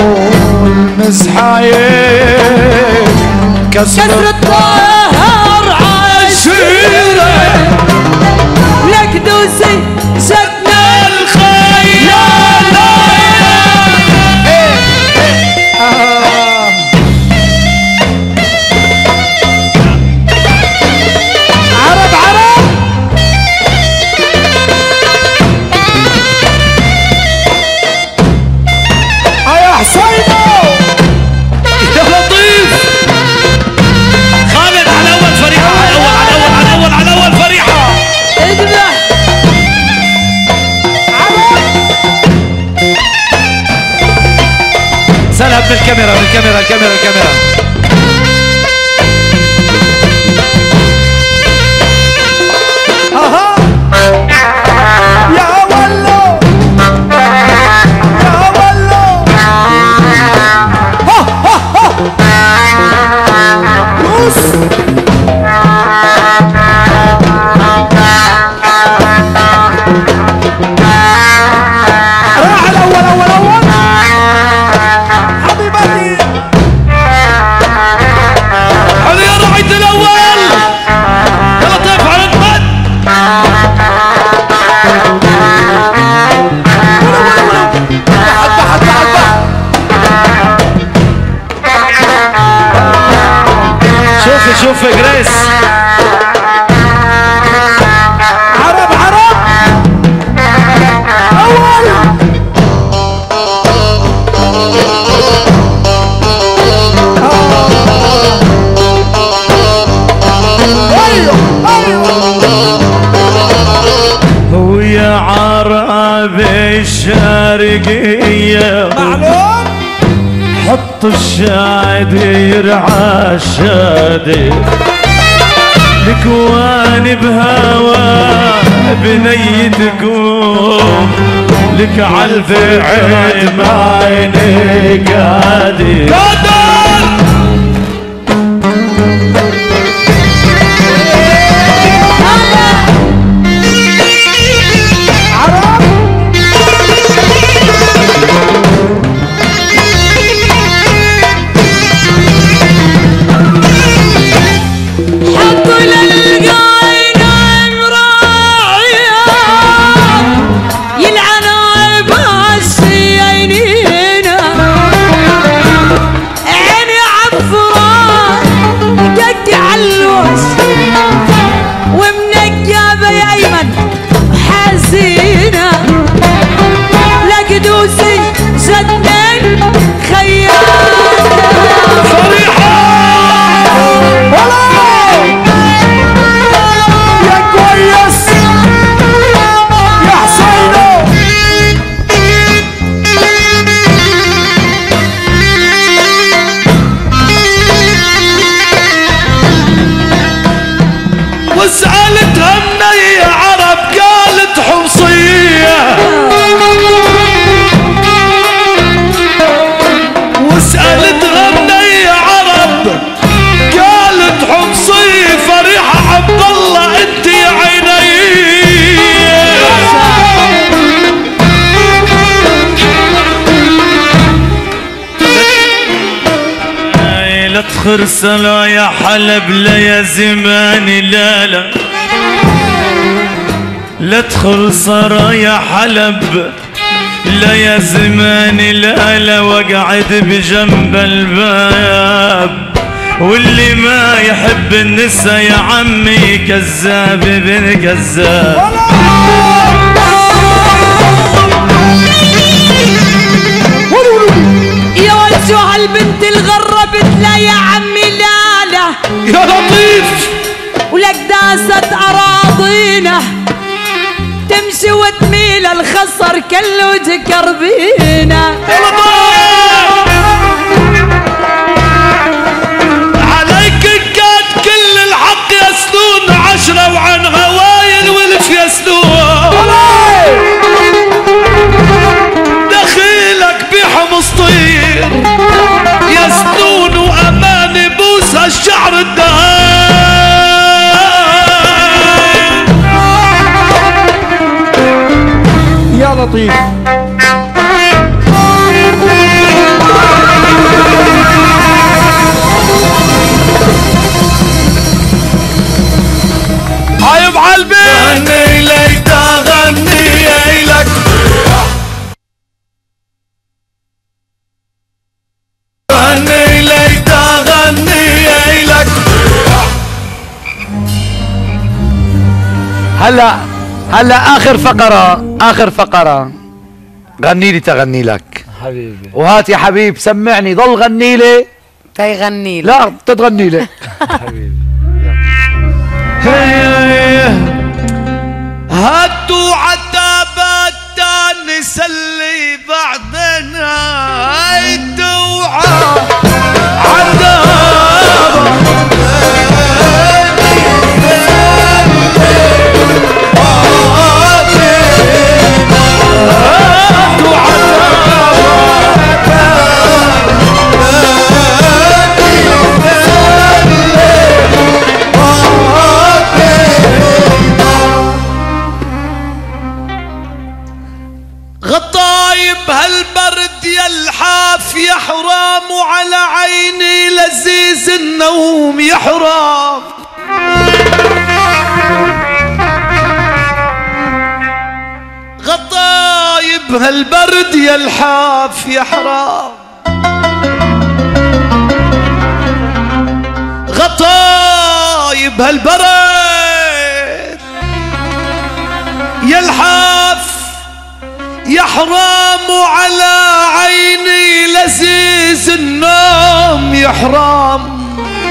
المزحايل كسر الطهر عشيره لك دوسي زدنا الخيال عرب عرب يا حسينو يا لطيف خالد على اول فريحه على اول على اول على اول على اول فريحه اذبح سلب بالكاميرا بالكاميرا الكاميرا الكاميرا اها يا ولو يا ولو ها ها ها يوس راح الاول اول اول حبيبتي حلو يا رعيت الاول يا لطيف على المد حبه حبه حبه شوفي شوفي جريس عرب عرب اول هو يا عرب الشرقية معلوم حط الشادي يرعى الشادي لكواني بهوا بني تقوم لك عالفعل عيني قادي حطوا للقاين مراعية يلعن عباس عينينا عيني عفران قد علوش ومنقابة يا ايمن حزينة لك دوسي زدنين خيالة يا كويس يا حسينو وسألتها مني عرب قالت حمصية وسألتها مني عرب قالت حمصية فريحة عبد الله انت يا عيني لا تخرسلوا يا حلب لا يا زماني لا لا لا تخلصرا يا حلب لا يا زماني لا لا واقعد بجنب الباب واللي ما يحب النسا يا عمي كذاب ابن كذاب يا وجه البنت الغربت لا يا عمي لا لا يا لطيف ولك داست اراضينا تمشي وتميل الخصر كله ذكر بينا عليك كاد كل الحق يسنون لطيف. عيب عالبيت غني لك تغني لك غني لك تغني لك. هلا هلا اخر فقرة اخر فقرة غني لي تغني لك حبيبي. وهات يا حبيب سمعني ضل غني لي تيغني لك. لا تتغني لي حبيبي. هاتوا عتابات نسلي بعدنا هاتوا عتابات غطايب هالبرد يلحاف يا حرام وعلى عيني لذيذ النوم يا حرام. غطايب هالبرد يلحاف يا حرام غطايب هالبرد يلحاف يا حرام وعلى عيني لذيذ النوم يا حرام.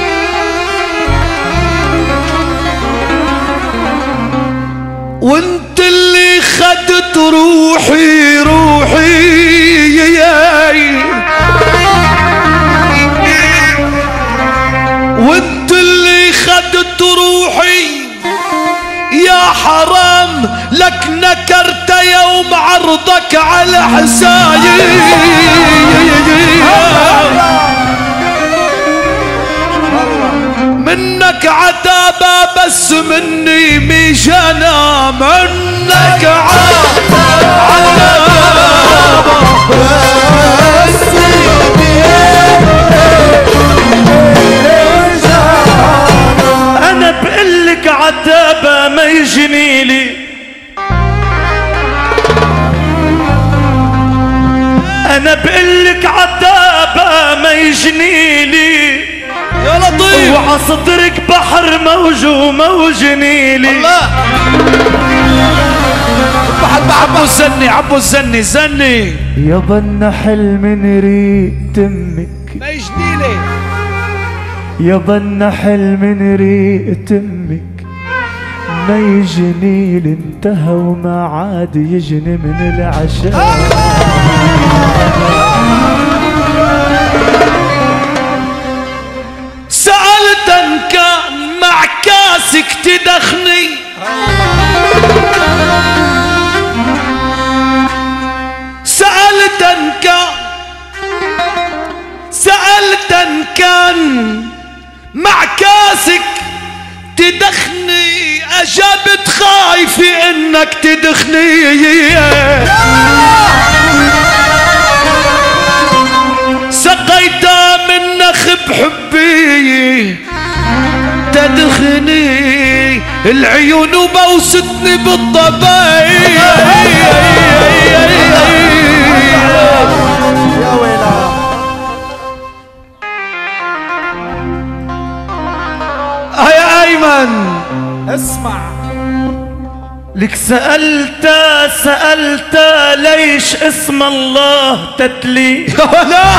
وانت اللي خدت روحي روحي ياي وانت اللي خدت روحي يا حرام لك نكرت يوم عرضك على حسايي منك عتابة بس مني ميجانا منك عتابة بس أنا بقلك عتابة ما يجنيلي أنا بقلك عتابة ما يجنيلي يا لطيف وعصدرك بحر موج وموج نيلي. الله عبو الزني عبو الزني زني يابا النحل من ريق تمك ما يجنيلي يابا النحل من ريق تمك ما يجنيلي انتهى وما عاد يجني من العشاء. سألت ان كان مع كاسك تدخني سألت ان كان سألت ان كان مع كاسك تدخني اجابت خايفة انك تدخني سقيتها من نخب حبي تدخني العيون وبوستني بالضباي يا ويلا يا ايمن اسمع لك سألت سألت ليش اسم الله تتلي لا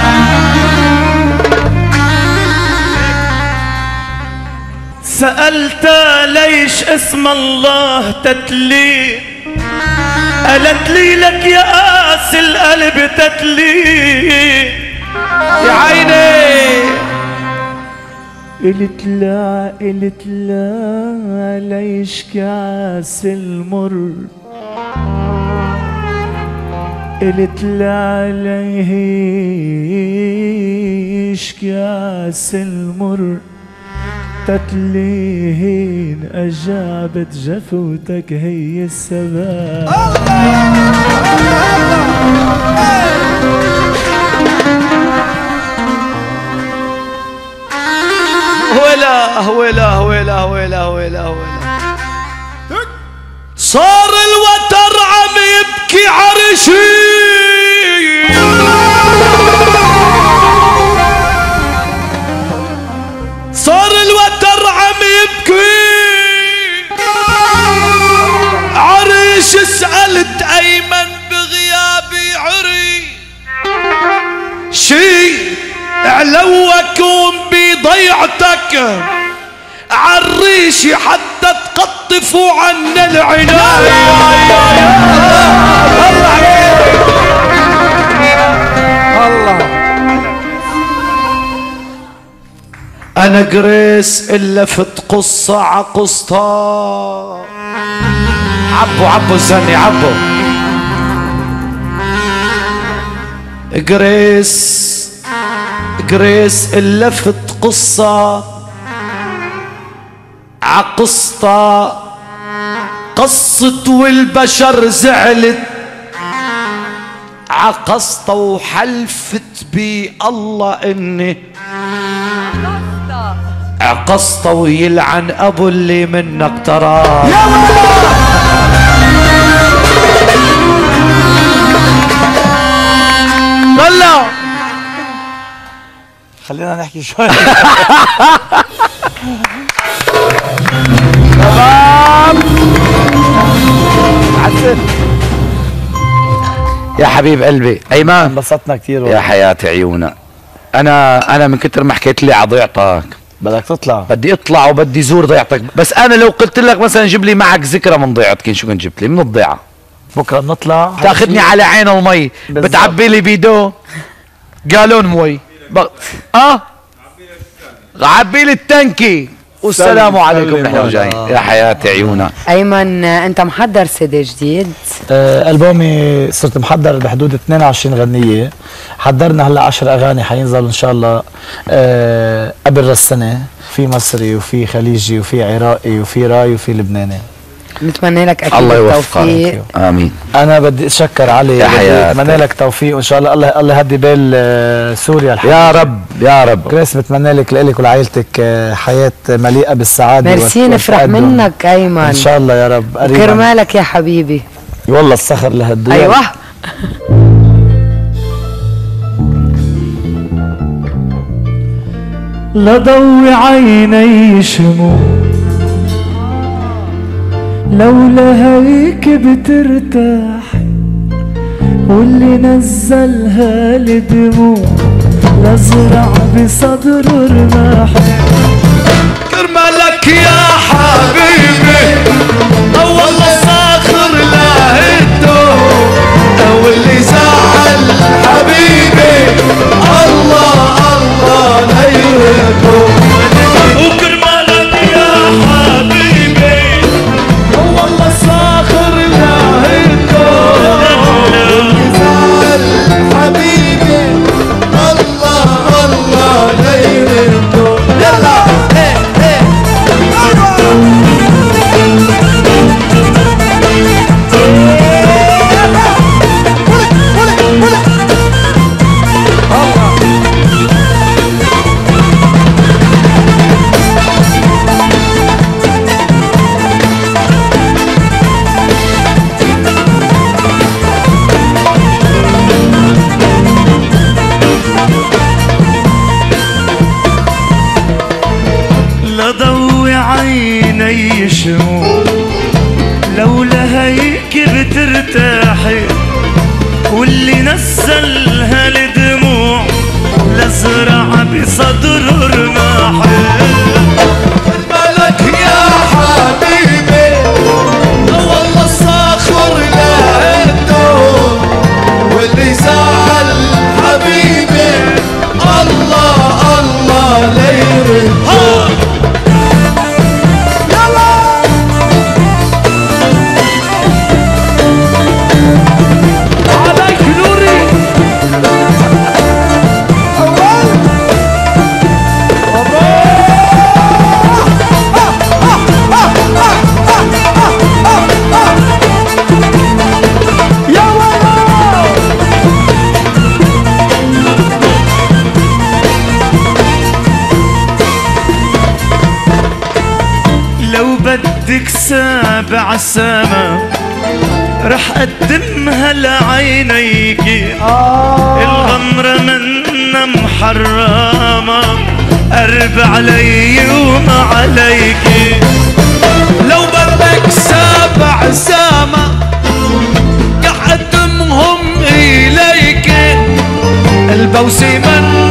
سألت ليش اسم الله تتلي قالت لي لك يا قاس القلب تتلي يا عيني قلت لا قلت لا ليش كاس المر قلت لا ليش كاس المر تتلين أجابت جفوتك هي السبب. ولا ولا ولا ولا ولا ولا صار الوتر عم يبكي عرشي، صار الوتر عم يبكي عرش. سألت أيمن بغيابي عري شي علوكم بضيعتك عالريش حتى تقطفوا عنا العناية. الله أنا جريس إلا فت قصة عقصتها. عبوا عبوا الزني عبوا جريس جريس إلا فت قصة عقصتها قصت والبشر زعلت عقصتها وحلفت بي الله إني عقصتها ويلعن أبو اللي منك ترى. طلع خلينا نحكي شوي. تمام يا حبيب قلبي ايمن، انبسطنا كثير يا حياة عيونا. انا انا من كتر ما حكيت لي على ضيعتك بدك تطلع. بدي اطلع وبدي زور ضيعتك، بس انا لو قلت لك مثلا جيب لي معك ذكرى من ضيعتك شو كنت جبت لي من الضيعه؟ بكره بنطلع تاخذني على عين المي، بتعبي لي بيدو قالون موي ب... اه عبي لي التنكي والسلام عليكم. نحن رجعين يا حياة عيونا. ايمن انت محضر سيدي جديد؟ آه البومي صرت محضر بحدود اثنين وعشرين غنية. حضرنا هلا عشر اغاني حينزلوا ان شاء الله آه قبل راس السنة. في مصري وفي خليجي وفي عراقي وفي راي وفي لبناني. نتمنى لك اكيد الله التوفيق. امين. انا بدي اتشكر علي يا حياتي، بتمنى لك توفيق وان شاء الله. الله الله يهدي بال سوريا الحمد. يا رب يا رب. جريس بتمنى لك لك ولعائلتك حياه مليئه بالسعاده. ميرسي نفرح منك ايمن ان شاء الله يا رب. كرمالك يا حبيبي. والله الصخر لهالدنيا. ايوه لضوي عيني شموع لولا هيك بترتاح واللي نزلها لدموع لازرع بصدر رماح. كرمالك يا حبيبي والله صاخر لهده واللي زعل حبيبي الله الله لا يرده. وكرمالك يا حبيبي والله صاخر لهده واللي زعل حبيبي الله الله لا يرده. يلا لضوي عيني شموع لولا هيك بترتاحي واللي نزلها لدموع لازرع بصدر رماحي. مالك يا حبيبي والله صاخر لهده واللي زعل حبيبي الله الله لا يرده. يا بدك سابع سما رح قدمها لعينيكي الغمرة منا محرمة قرب علي وما عليكي. لو بدك سابع سما قدمهم إليك البوسي من